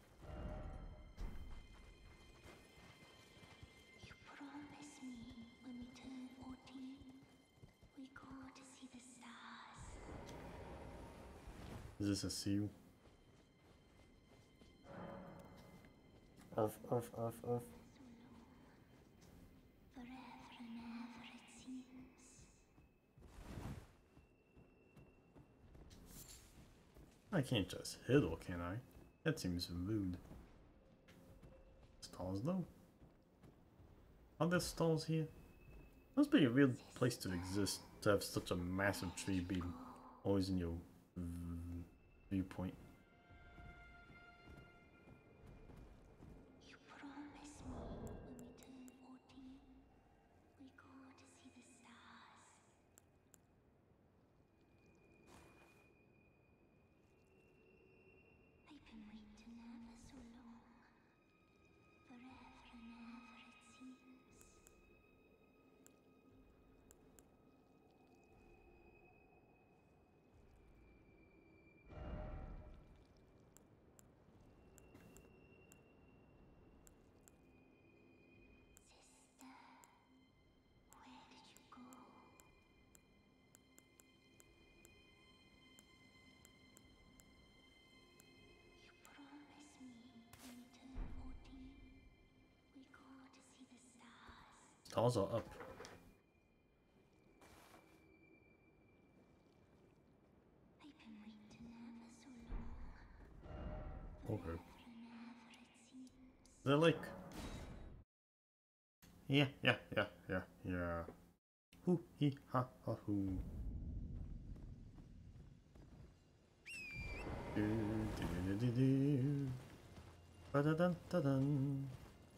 You promised me when we turn 14, we go to see the stars. is this a seal? Off. So long. Forever and ever it seems. I can't just hit her, can I? That seems rude. Stalls though? Are there stalls here? Must be a real place to exist to have such a massive tree being always in your viewpoint. You promised me when we turn 14, we go to see the stars. I've been waiting ever so long. Forever and ever it seems. Sister, where did you go? You promised me when we turn 14, we go to see the stars. Stalls are up. I've been waiting ever so long. Okay. Forever and ever it seems. They're like... Yeah. Hoo hee ha ha hoo. Do do do do do. Ba-da-dun da-dun.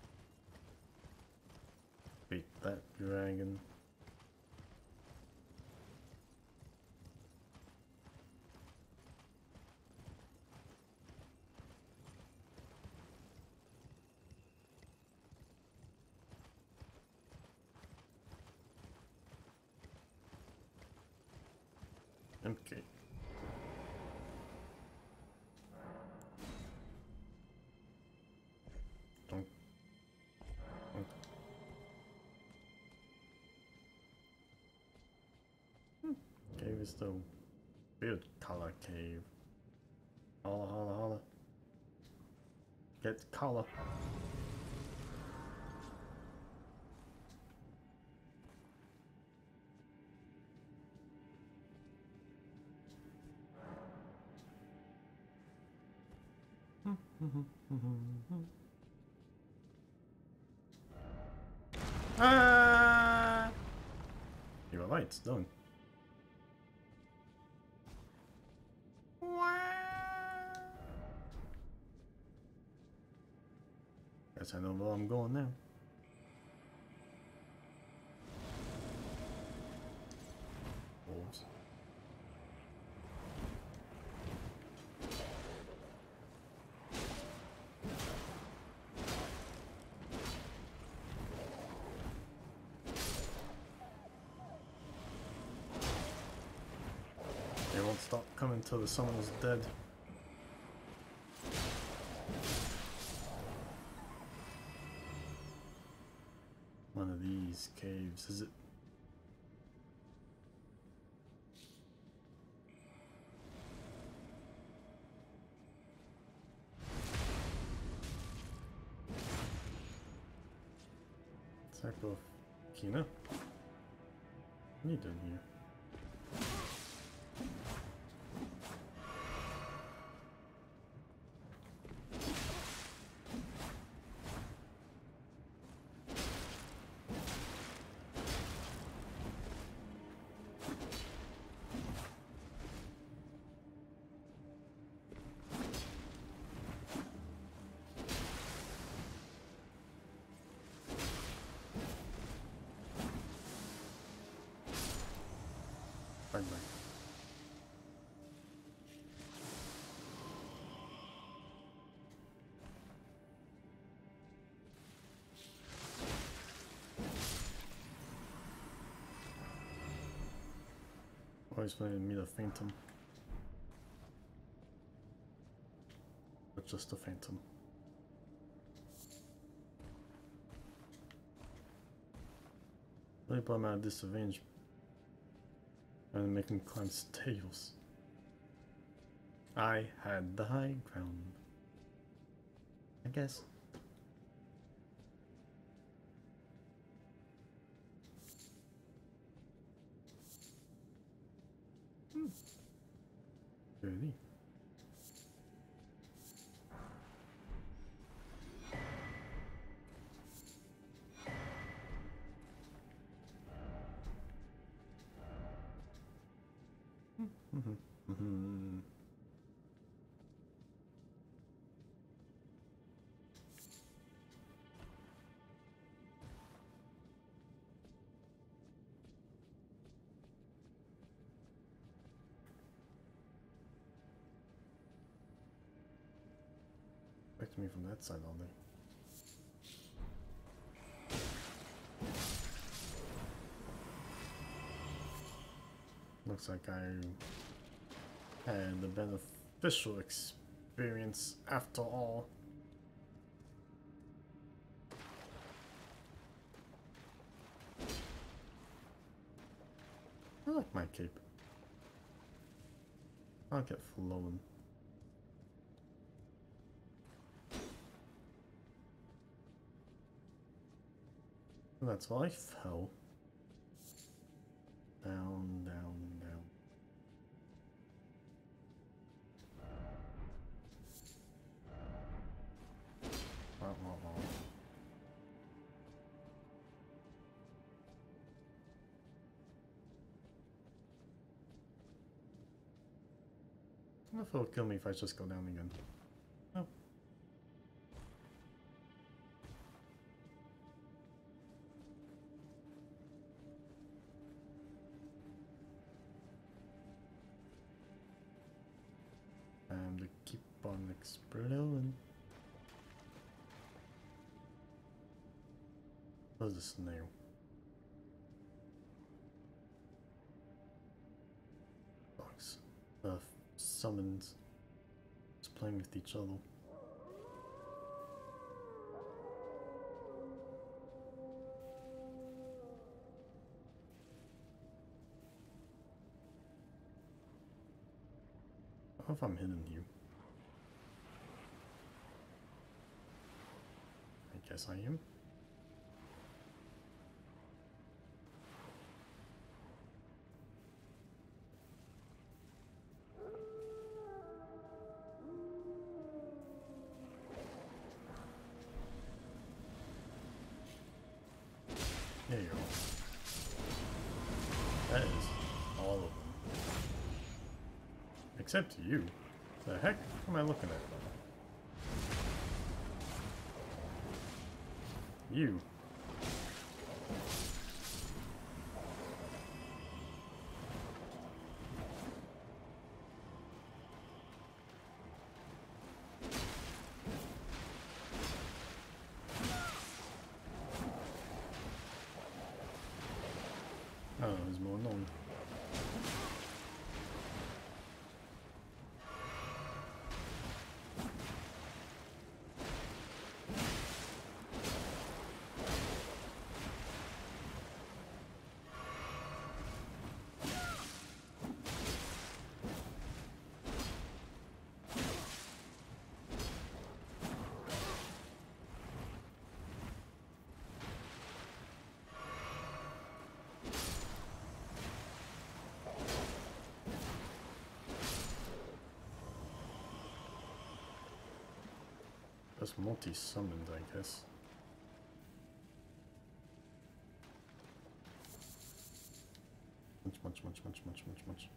Beat that dragon. Okay. Don't. Cave is the weird color cave. Holla. Get color. Ah! You were right, it's done. Guess I know where I'm going now. stop coming till the summon's dead. One of these caves, is it? Type of Kina? What are you doing here? Bye bye. Always wanted to meet a phantom. But just a phantom. Really put him at a disadvantage. And make him climb stairs. I had the high ground. I guess. Really? Back to me from that side all day. Looks like I had the beneficial experience after all. I like my cape. I'll get flowing. That's why I fell. Down, down, down. Wah, wah, wah. I don't know if it'll kill me if I just go down again. Oh. And to keep on exploding. What's the snail? Dogs. Summons. Just playing with each other. I don't know if I'm hidden here. I guess I am. There you go. That is all of them. Except you. The heck am I looking at? You. Oh, there's more known. Just multi-summoned, I guess. Much.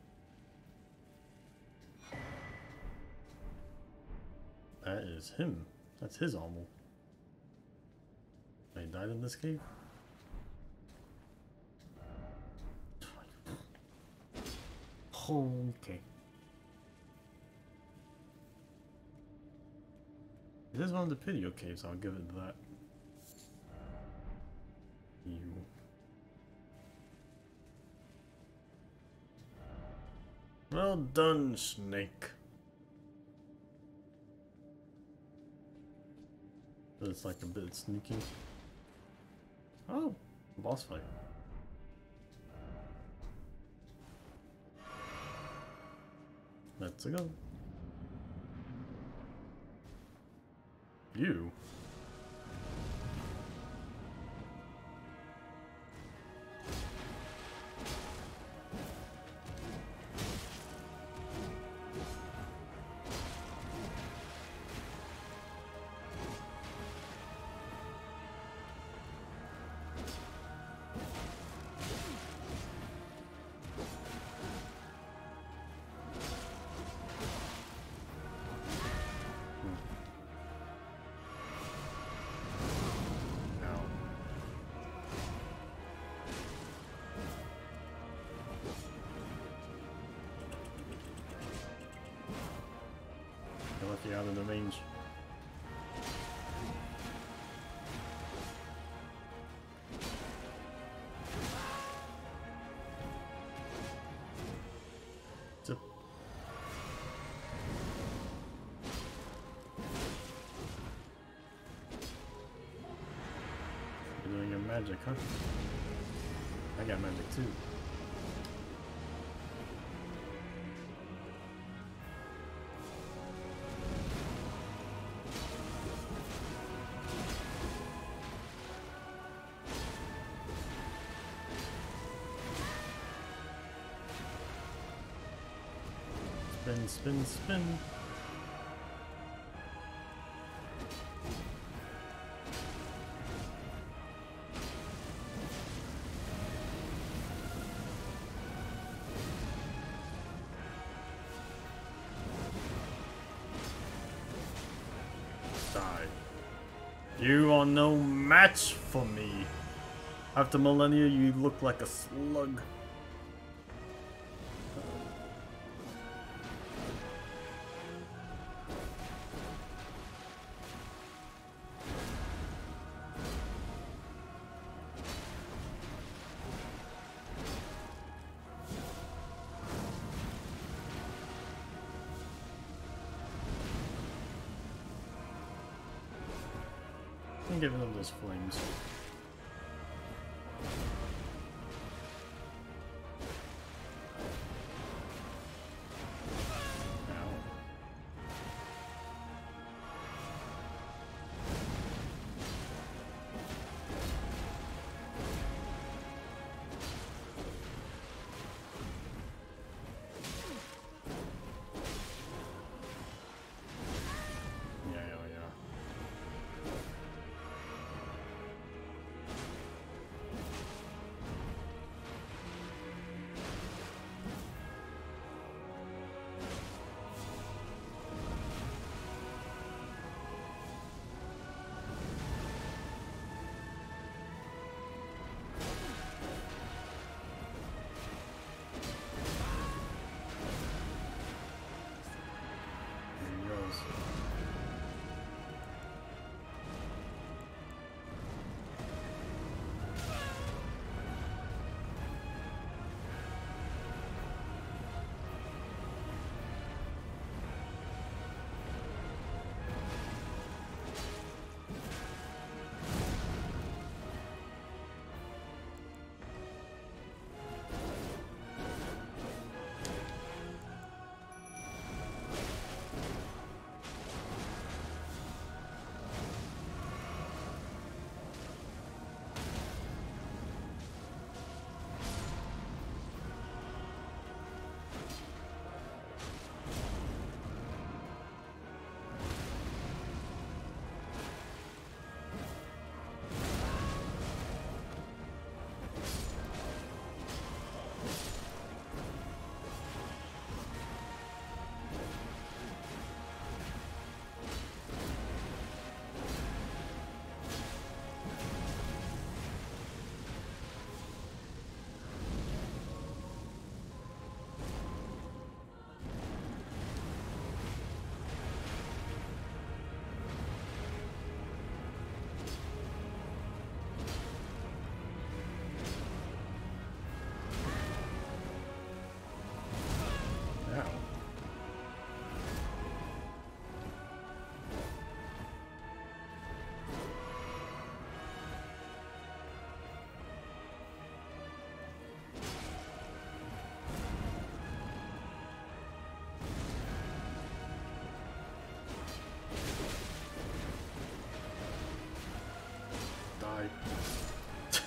That is him. That's his armor. He died in this cave? Okay. It is one of the Pidio caves, I'll give it that. You. Well done, Snake. It's like a bit sneaky. Oh, boss fight. Let's go. You. Lucky out of the range. Zip. You're doing your magic, huh? I got magic too. Spin. Die. You are no match for me. After millennia, you look like a slug. I'm giving them those flames.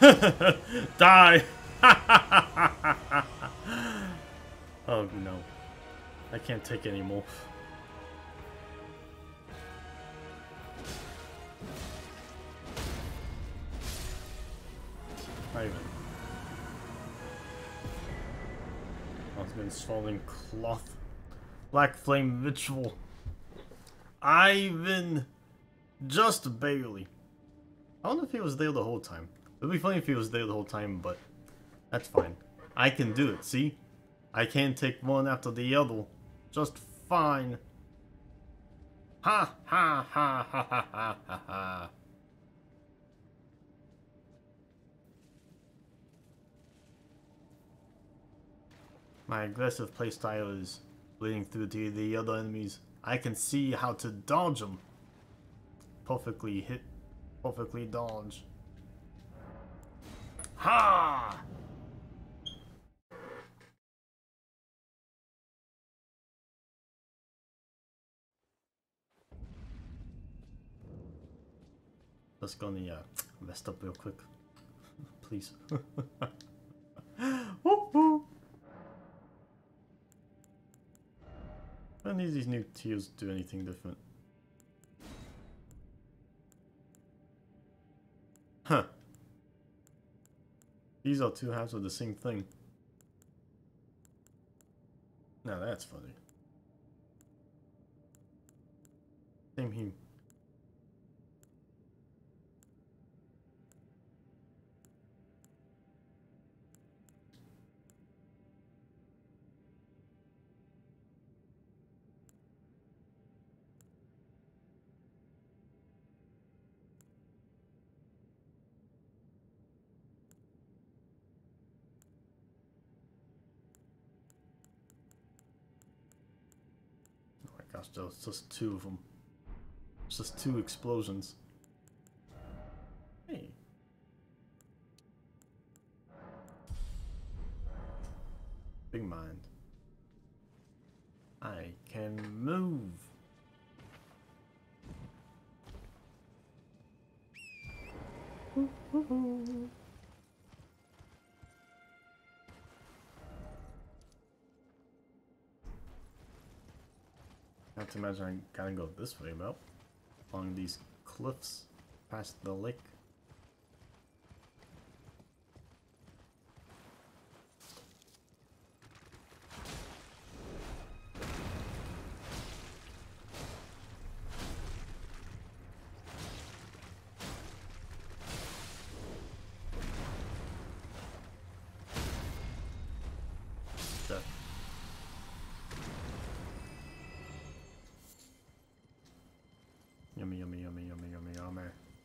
Die! Oh no. I can't take any more. Ivan. Osmond swallowing cloth. Black flame ritual. Ivan! Just barely. I don't know if he was there the whole time. It'd be funny if he was there the whole time, but that's fine. I can do it, see? I can take one after the other. Just fine. Ha ha ha ha ha ha ha ha. My aggressive playstyle is bleeding through to the other enemies. I can see how to dodge them. Perfectly hit. Perfectly dodge. Ha! Just gonna rest up real quick. Please. Woo-hoo. None of these new tiers do anything different. Huh. These are two halves of the same thing. Now that's funny. Same here. Oh my gosh, there's just two of them. It's just two explosions. Hey. Big mind. I can move. Not to imagine I gotta go this way, though. Along these cliffs, past the lake. Death. Yummy, yummy, yummy, yummy, yummy, yummy.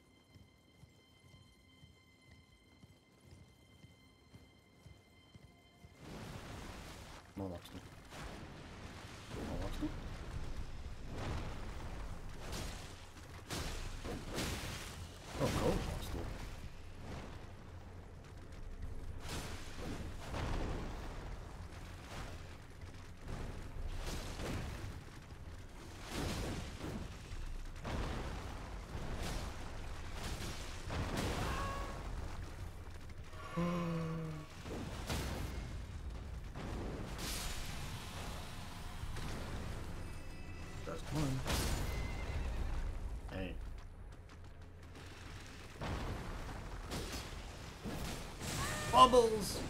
More lobster. More lobster. Oh, cold lobster. That's one. Hey. Bubbles!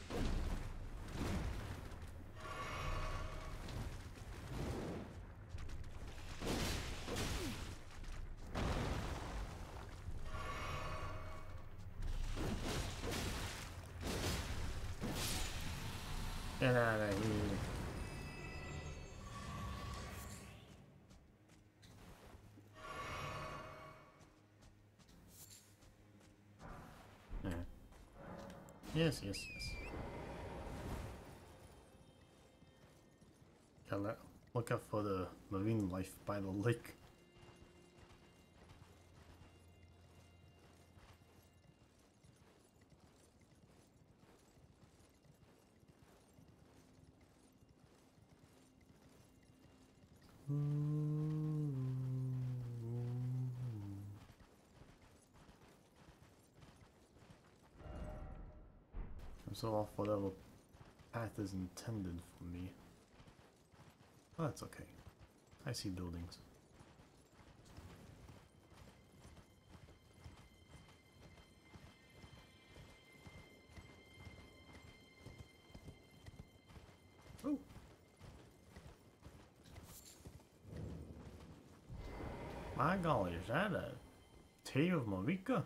Get out of here. Yeah. Yes, yes, yes. Gotta look out for the marine life by the lake. I'm so off whatever path is intended for me. Oh, that's okay. I see buildings. Oh. My golly, is that a Tea of Marika?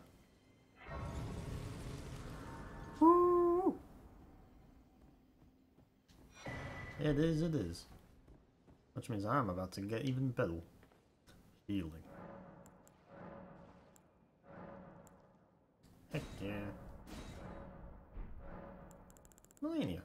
Woo! It is, it is. Which means I'm about to get even better. Healing. Heck yeah. Melania.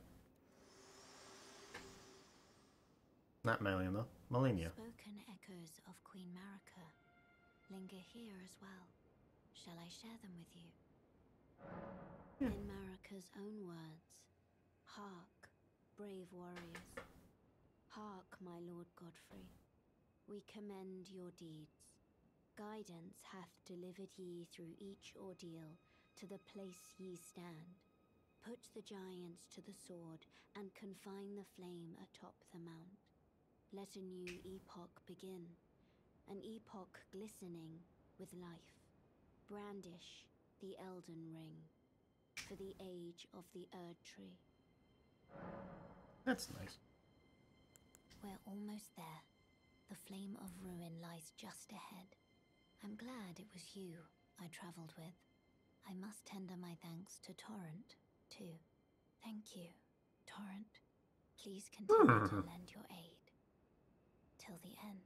Not Melania, Melania. Spoken echoes of Queen Marika linger here as well. Shall I share them with you? Yeah. In Marika's own words, hark, brave warriors. Hark, my Lord Godfrey. We commend your deeds. Guidance hath delivered ye through each ordeal to the place ye stand. Put the giants to the sword and confine the flame atop the mount. Let a new epoch begin, an epoch glistening with life. Brandish the Elden Ring for the age of the Erd Tree. That's nice. We're almost there. The flame of ruin lies just ahead. I'm glad it was you I traveled with. I must tender my thanks to Torrent, too. Thank you, Torrent. Please continue to lend your aid. Till the end.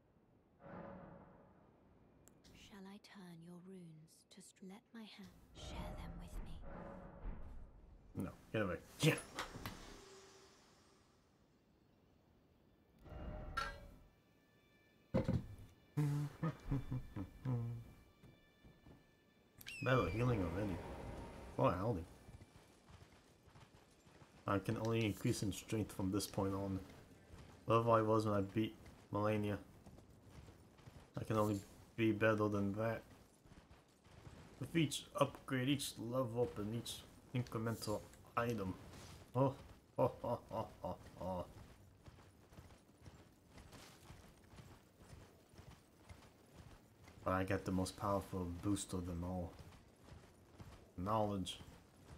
Shall I turn your runes to let my hand share them with me? No, get away. Yeah. Better healing already. Oh, howdy. I can only increase in strength from this point on. Whatever I was when I beat Melania, I can only be better than that. With each upgrade, each level up, and each incremental item. Oh, oh, oh, oh, oh, oh. But I get the most powerful boost of them all. Knowledge.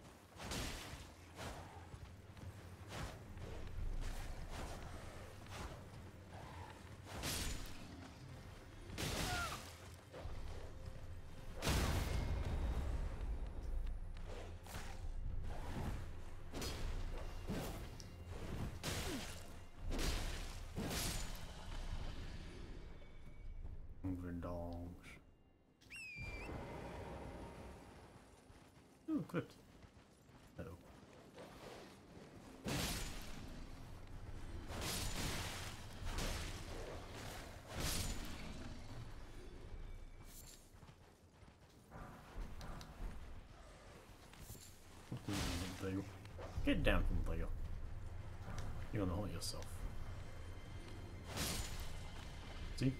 Dogs. Ooh, equipped. Uh oh. Get down from there. You're gonna hurt yourself. See?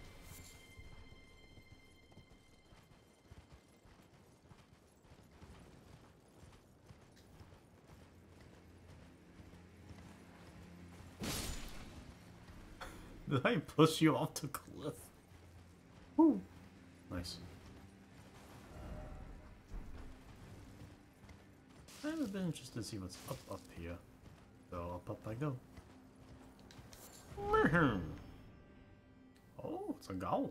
Did I push you off the cliff? Ooh. Nice. I'm a bit interested to see what's up here. So up I go. Oh, it's a goal.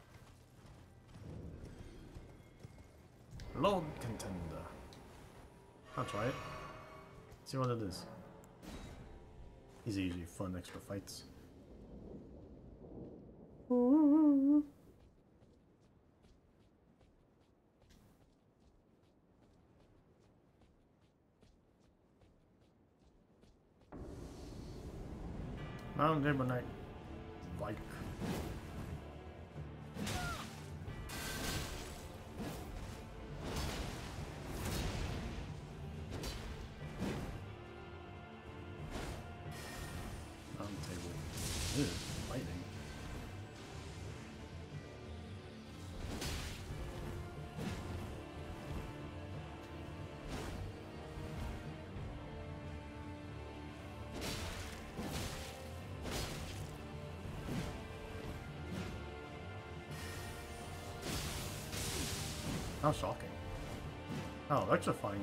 Lord Contender. I'll try it. See what it is. These are usually fun extra fights. Mount Ebonite. Like. Round table. Ew, lightning. How shocking. Oh, electrifying.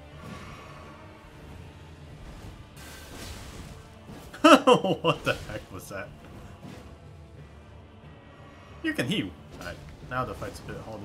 What the heck was that? You can heal. Alright, now the fight's a bit harder.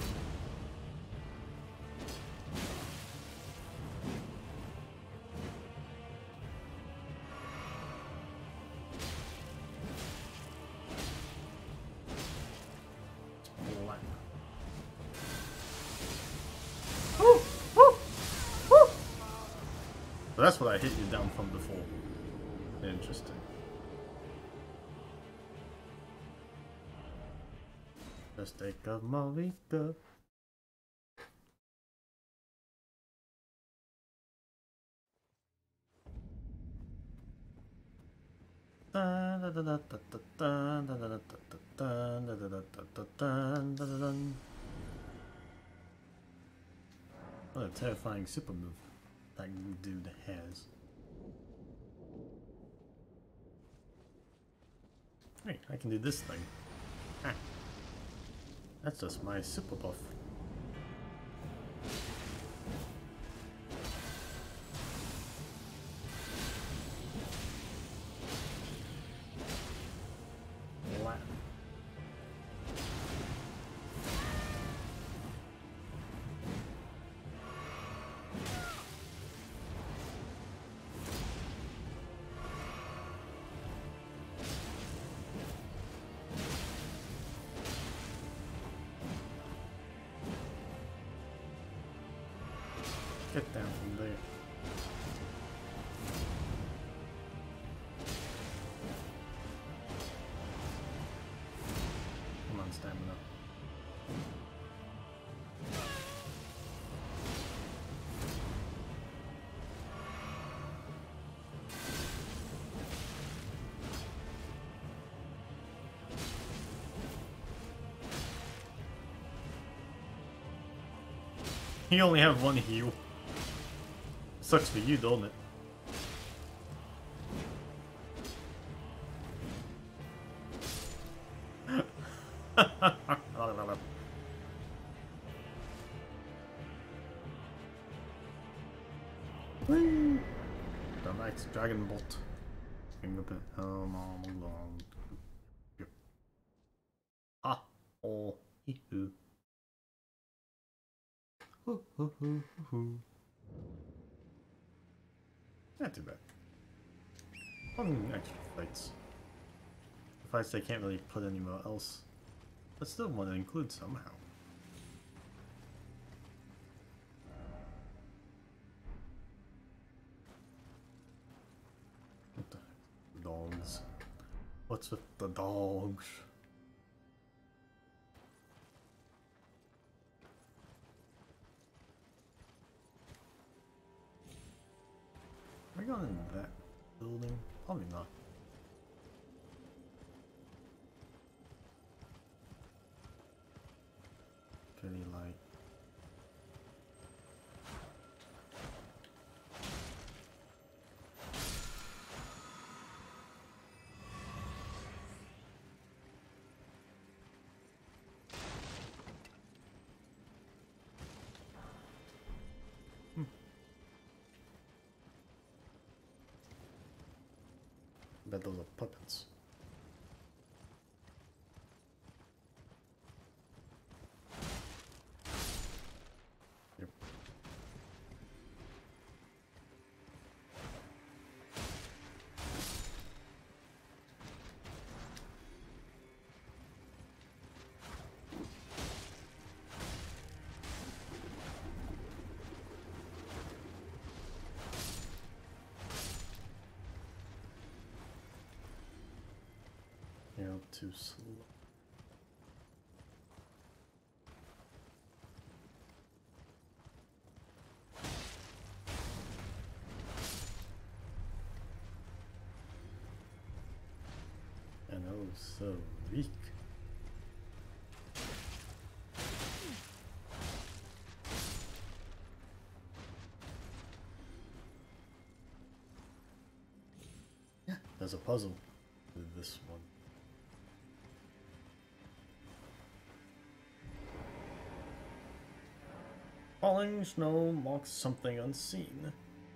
So that's what I hit you down from before. Interesting. Let's take a Marika. What a terrifying super move that dude has. Hey, I can do this thing. Ah. That's just my super buff. Get down from there. Come on, stamina. You only have one heal. Sucks for you, don't it? Whee! The Knight's Dragon Bot. Fingerprint. Ah! Oh! Hee hoo. Hoo hoo hoo hoo. Not too bad. Extra fights. Fights they can't really put anywhere else. But still want to include somehow. What the heck? Dogs. What's with the dogs? Are we going in that building? Probably not. Pretty light. Bet those are puppets. Yep. Yeah, too slow. And oh, so weak. Yeah, there's a puzzle with this one. Falling snow marks something unseen.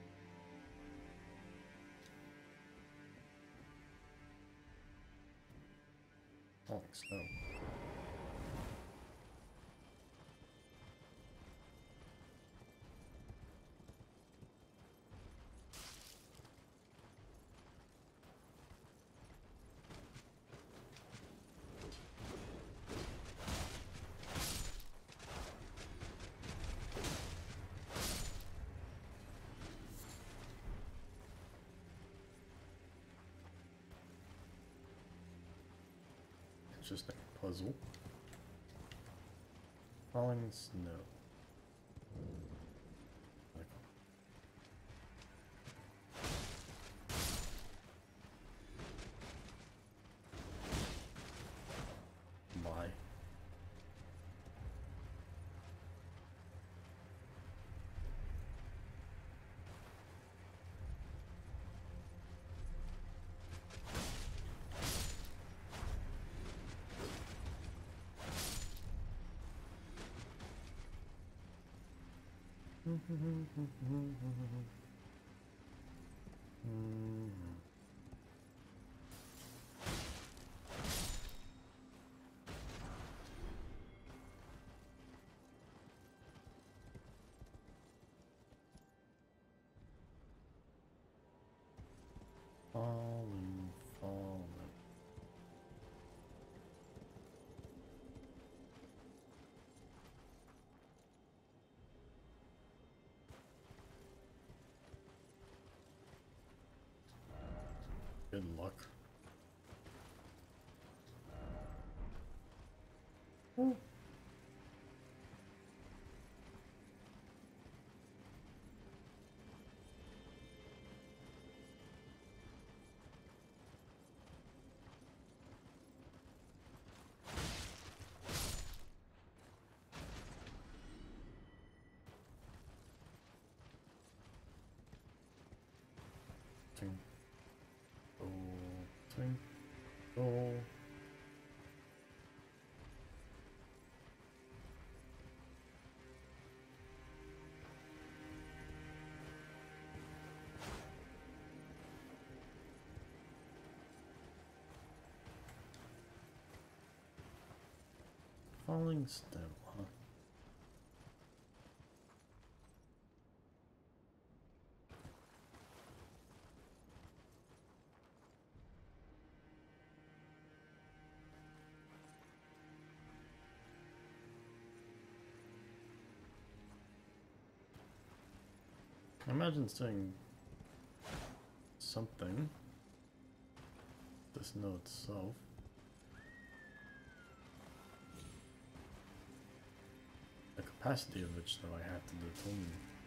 Falling snow. Interesting puzzle. Falling snow. Why? Falling, falling. Good luck. Ooh. Twinkle. Falling snow, huh? I imagine it's doing something. This note itself. The capacity of which, though, I have to determine.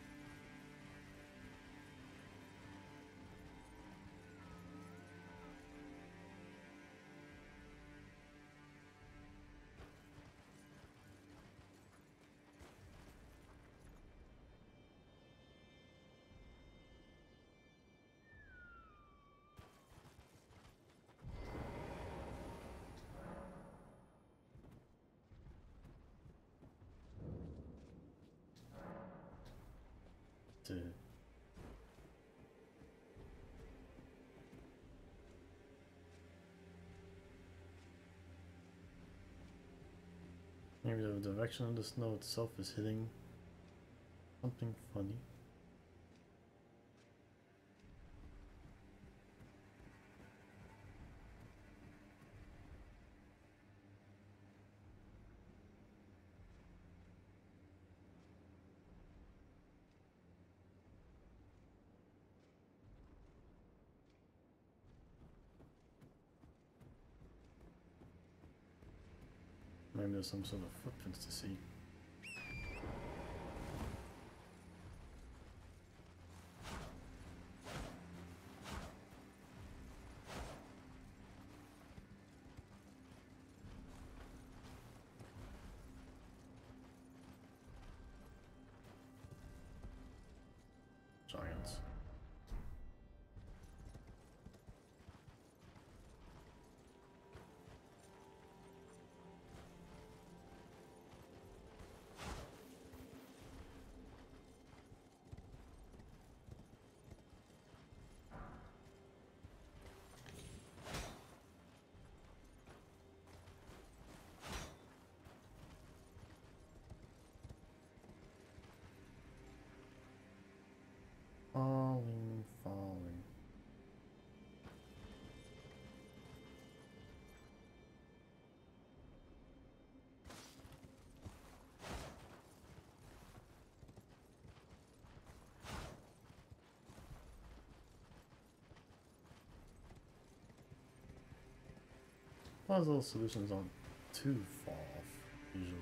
To maybe the direction of the snow itself is hitting something funny. Maybe there's some sort of footprints to see. Giants. Puzzle solutions aren't too far off, usually.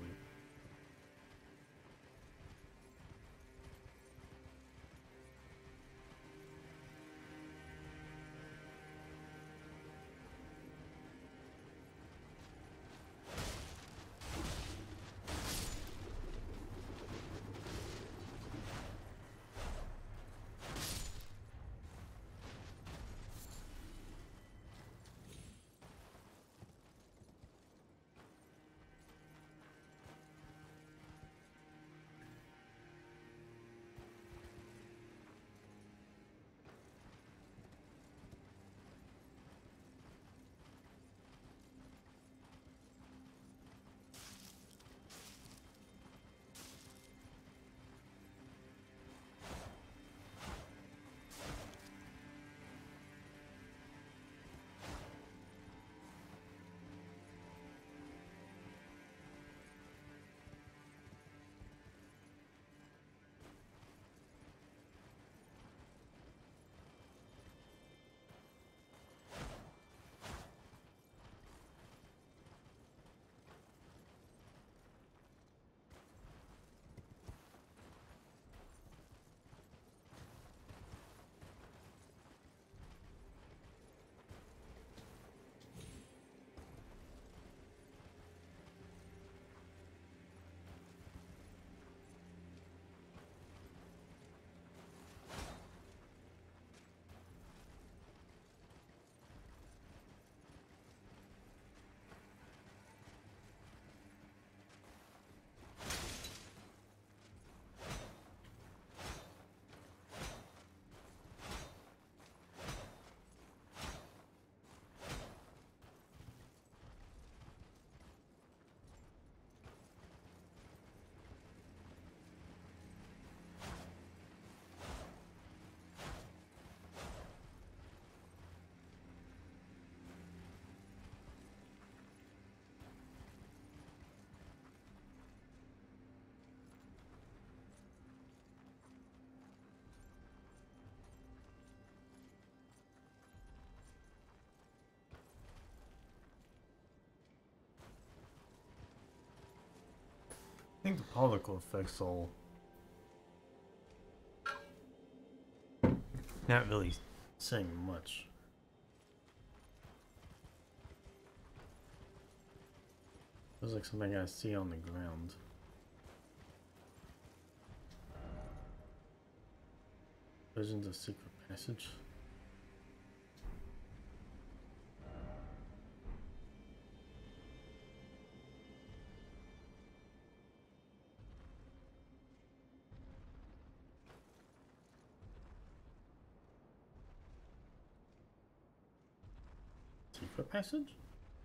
I think the particle effects all not really saying much. Feels like something I see on the ground. Visions of secret passage. Secret passage?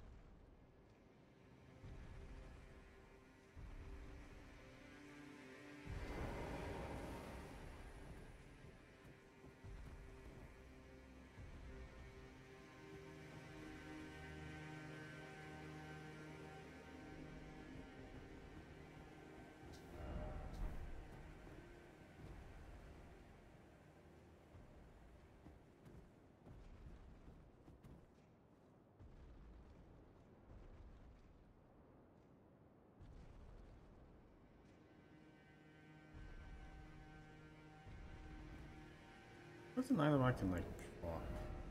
What's an item I can like drop?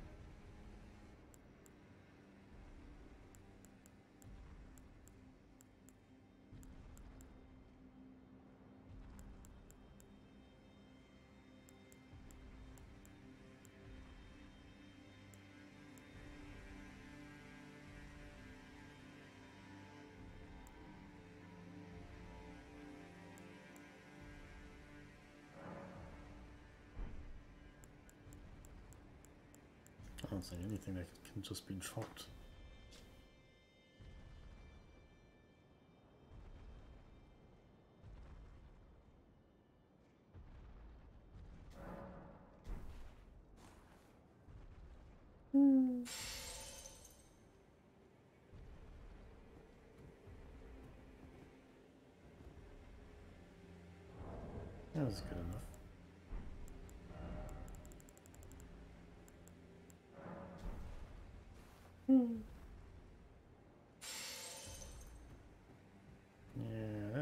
I don't see anything that can just be dropped. That was good enough.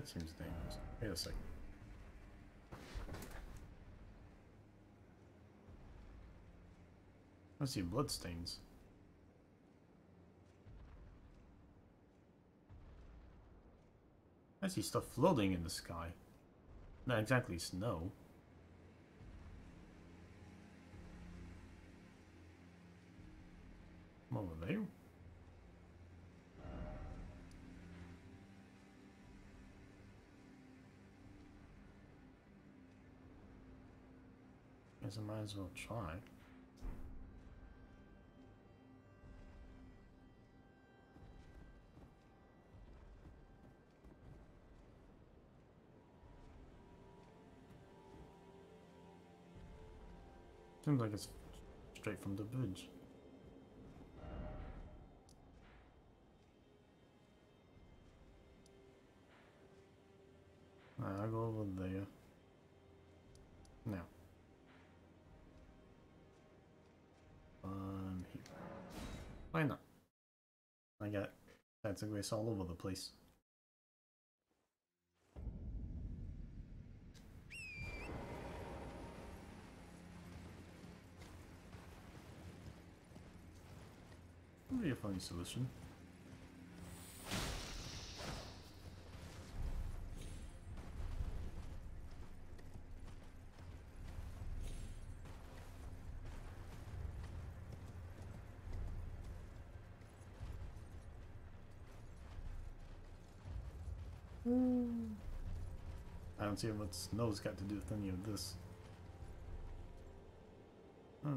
That seems dangerous. Wait a second. I see bloodstains. I see stuff floating in the sky. Not exactly snow. Come over there. Guess I might as well try. Seems like it's straight from the bridge. I'll go over there. Now. Here. Why not? I got dancing grace all over the place. Would be a funny solution. I don't see what snow's got to do with any of this. Huh.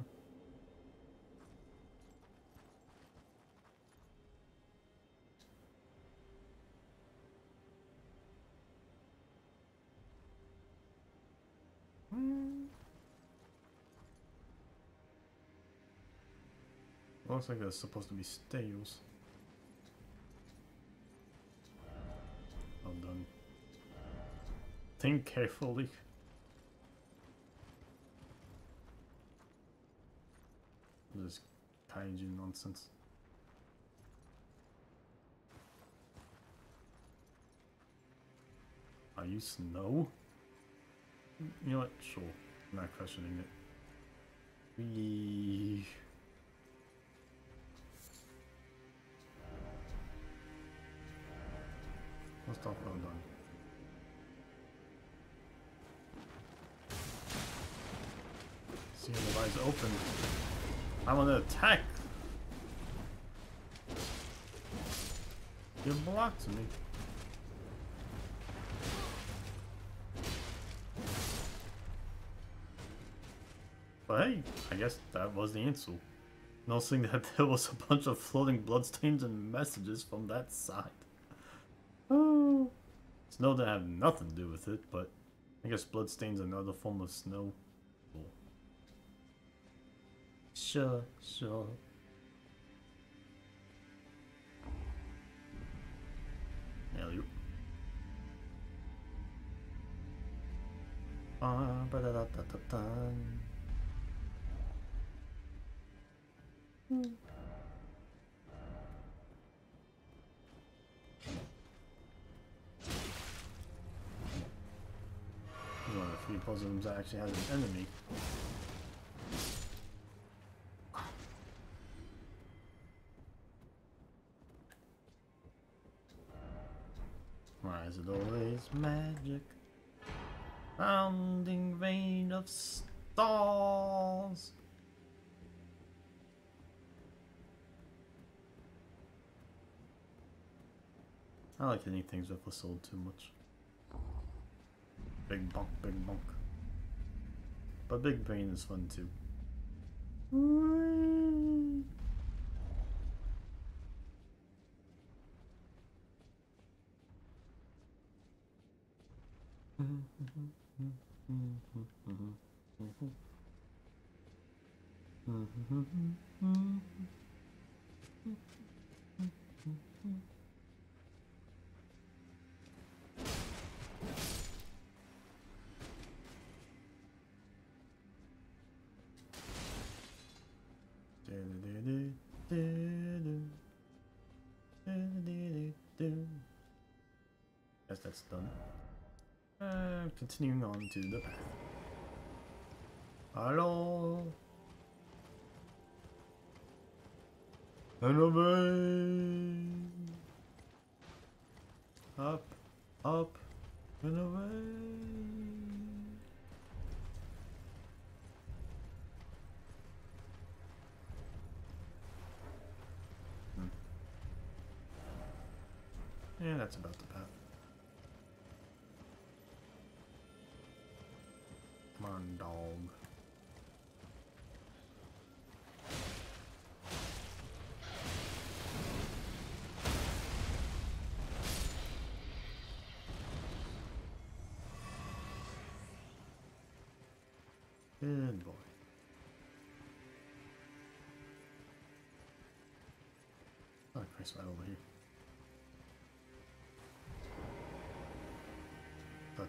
Looks like it's supposed to be stairs. Well done. Think carefully. This kaiju nonsense. Are you snow? You know what? Sure. I'm not questioning it. We. First off, well done. See the eyes open. I want to attack. You blocked me. But hey, I guess that was the answer. Noticing that there was a bunch of floating bloodstains and messages from that side. Oh. Snow didn't have nothing to do with it, but I guess bloodstains are another form of snow. Cool. Sure, sure. Hello. Ba-da-da-da-da-da. There's one of the few puzzles that actually has an enemy. Why is it always magic? Rounding rain of stars. I like hitting things with a sword too much. Big bonk, big bonk. But big brain is fun too. Guess that's done. Continuing on to the path. Hello. And away. Up, up, and away. Yeah, that's about the path. Come on, dog. Good boy. Oh, Christ, right over here. Touch.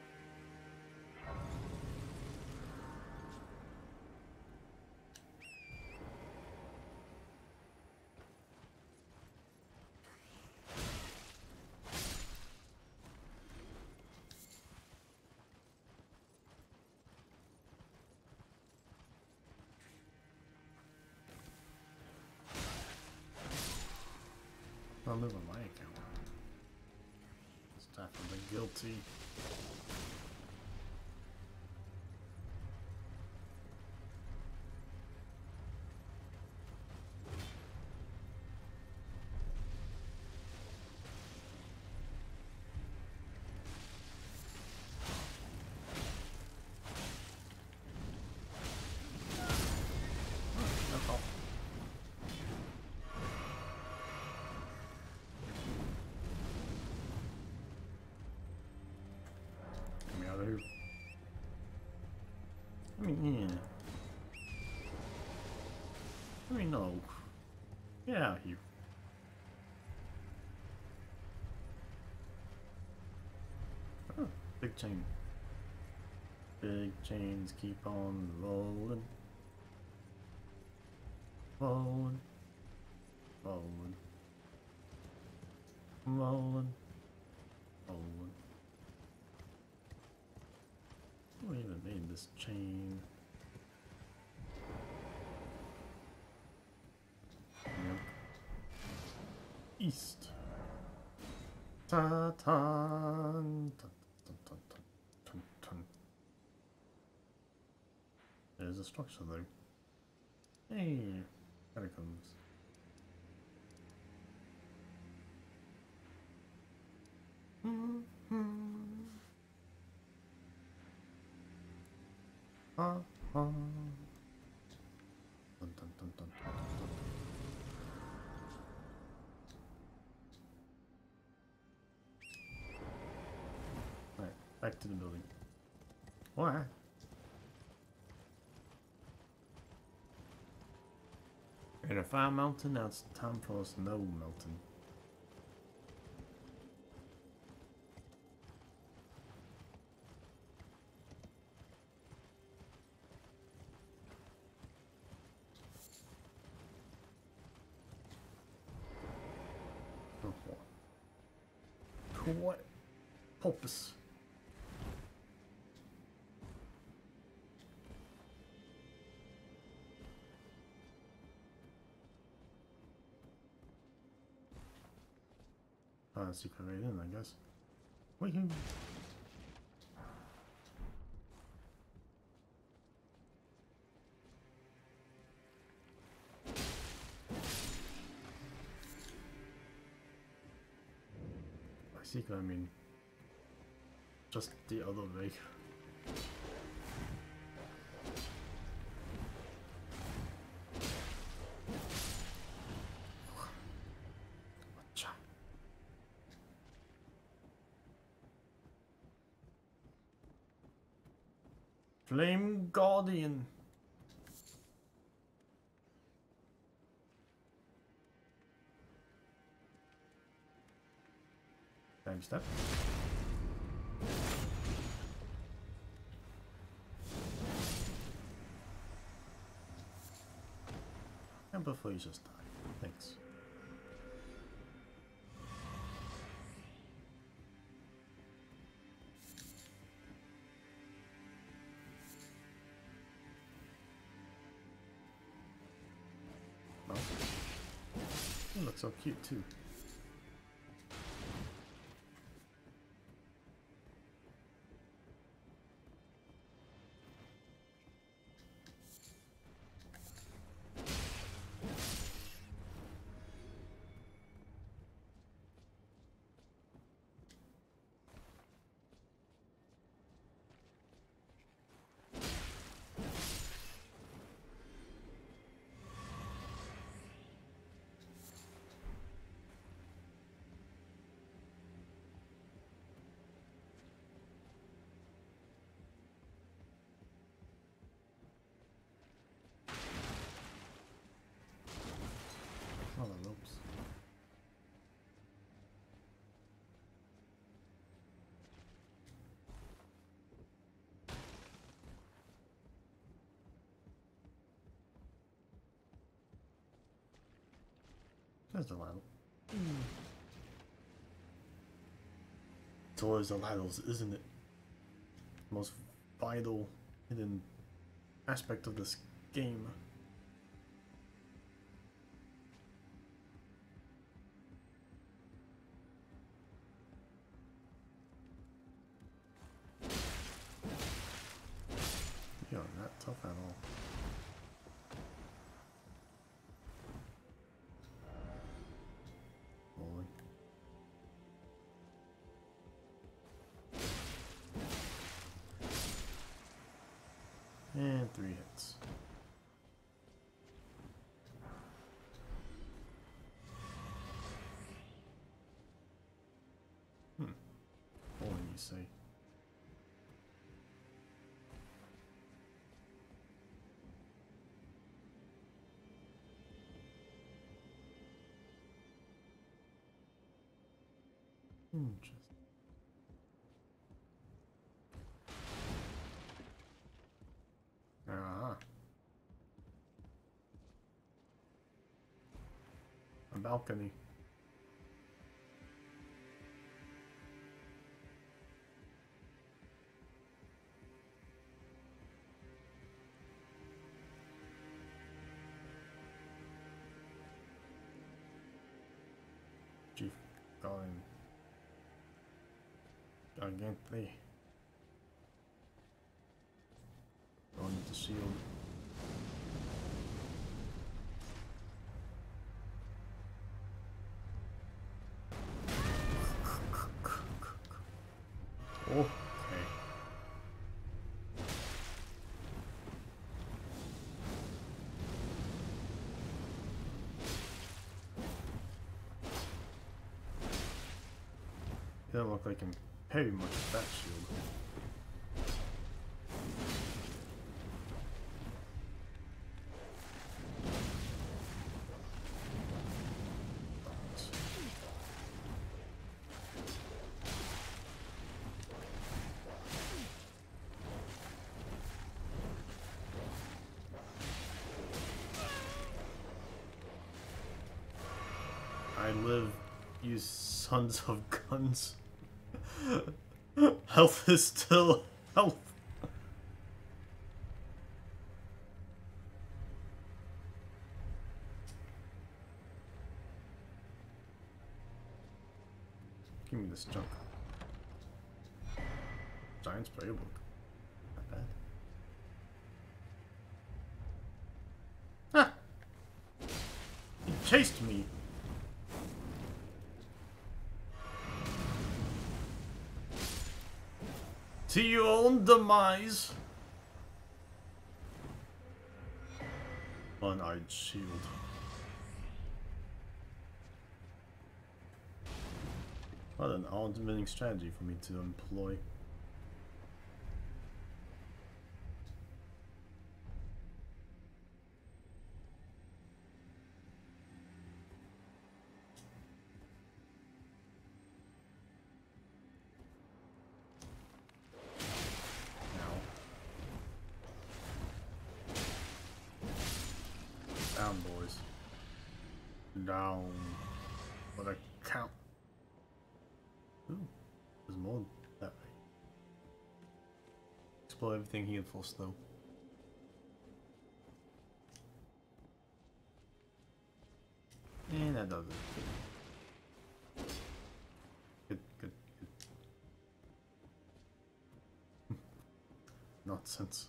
I'll move on my account. Staff of the guilty. That's all. Get me out of here. I mean, yeah. I mean, no. Get out of here. Oh, big chain. Big chains keep on rolling. Rolling. Rolling. Rolling. Rolling. Who even made this chain? Yep. East. Ta ta tan tan tan tan tan. There's a structure there. Hey, catacombs. Ah, ah. Dun, dun, dun, dun, dun, dun, dun. Alright, back to the building. Why? In a fire mountain, now it's time for a snow mountain. For what purpose? Secret right in, I guess. Woohoo! By secret, I mean just the other way. Flame Guardian. Time step. And before you just die. Thanks. It looks so cute too. Oh, the ropes. There's the ladle. It's always the laddles, isn't it? Most vital hidden aspect of this game. You're not tough at all. Holy. And 3 hits. Holy, you say. Interesting. Ah. A balcony. Chief Colin. Gigante. Going with the shield. Okay. He doesn't look like him heavy much with that shield. I live, you sons of guns. Health is still health. Give me this junk. Giant's playbook. Not bad. Ah! He chased me. To your own demise. One-eyed shield. What an all-winning strategy for me to employ. Down, boys. Down. What a count. Ooh, there's more that way. Explore everything here full slow. And that that does it. Good, good, good. Nonsense.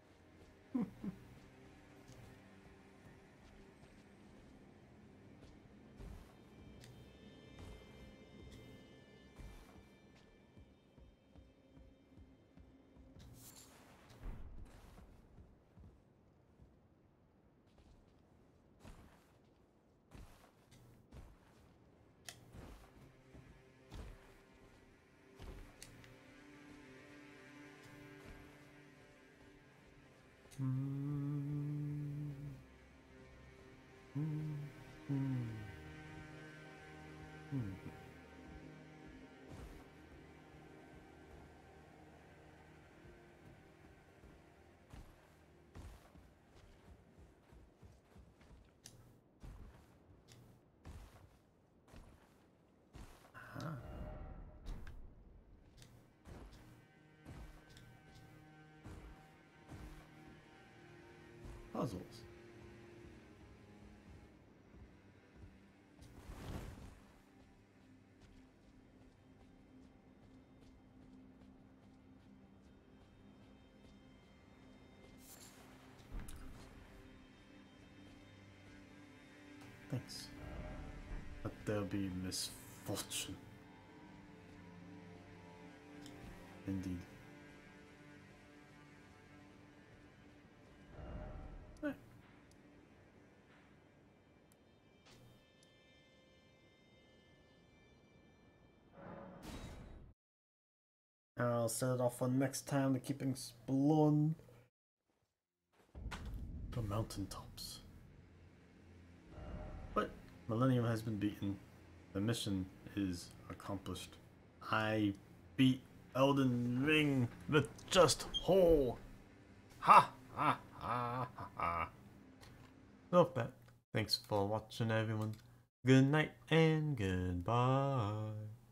Puzzles. Thanks. But there'll be misfortune. Indeed. Right. I'll set it off for next time to keep exploring the mountaintops. But Millennium has been beaten. The mission is accomplished. I beat Elden Ring with just whole. Ha ha ha ha ha. So that. Thanks for watching, everyone. Good night and goodbye.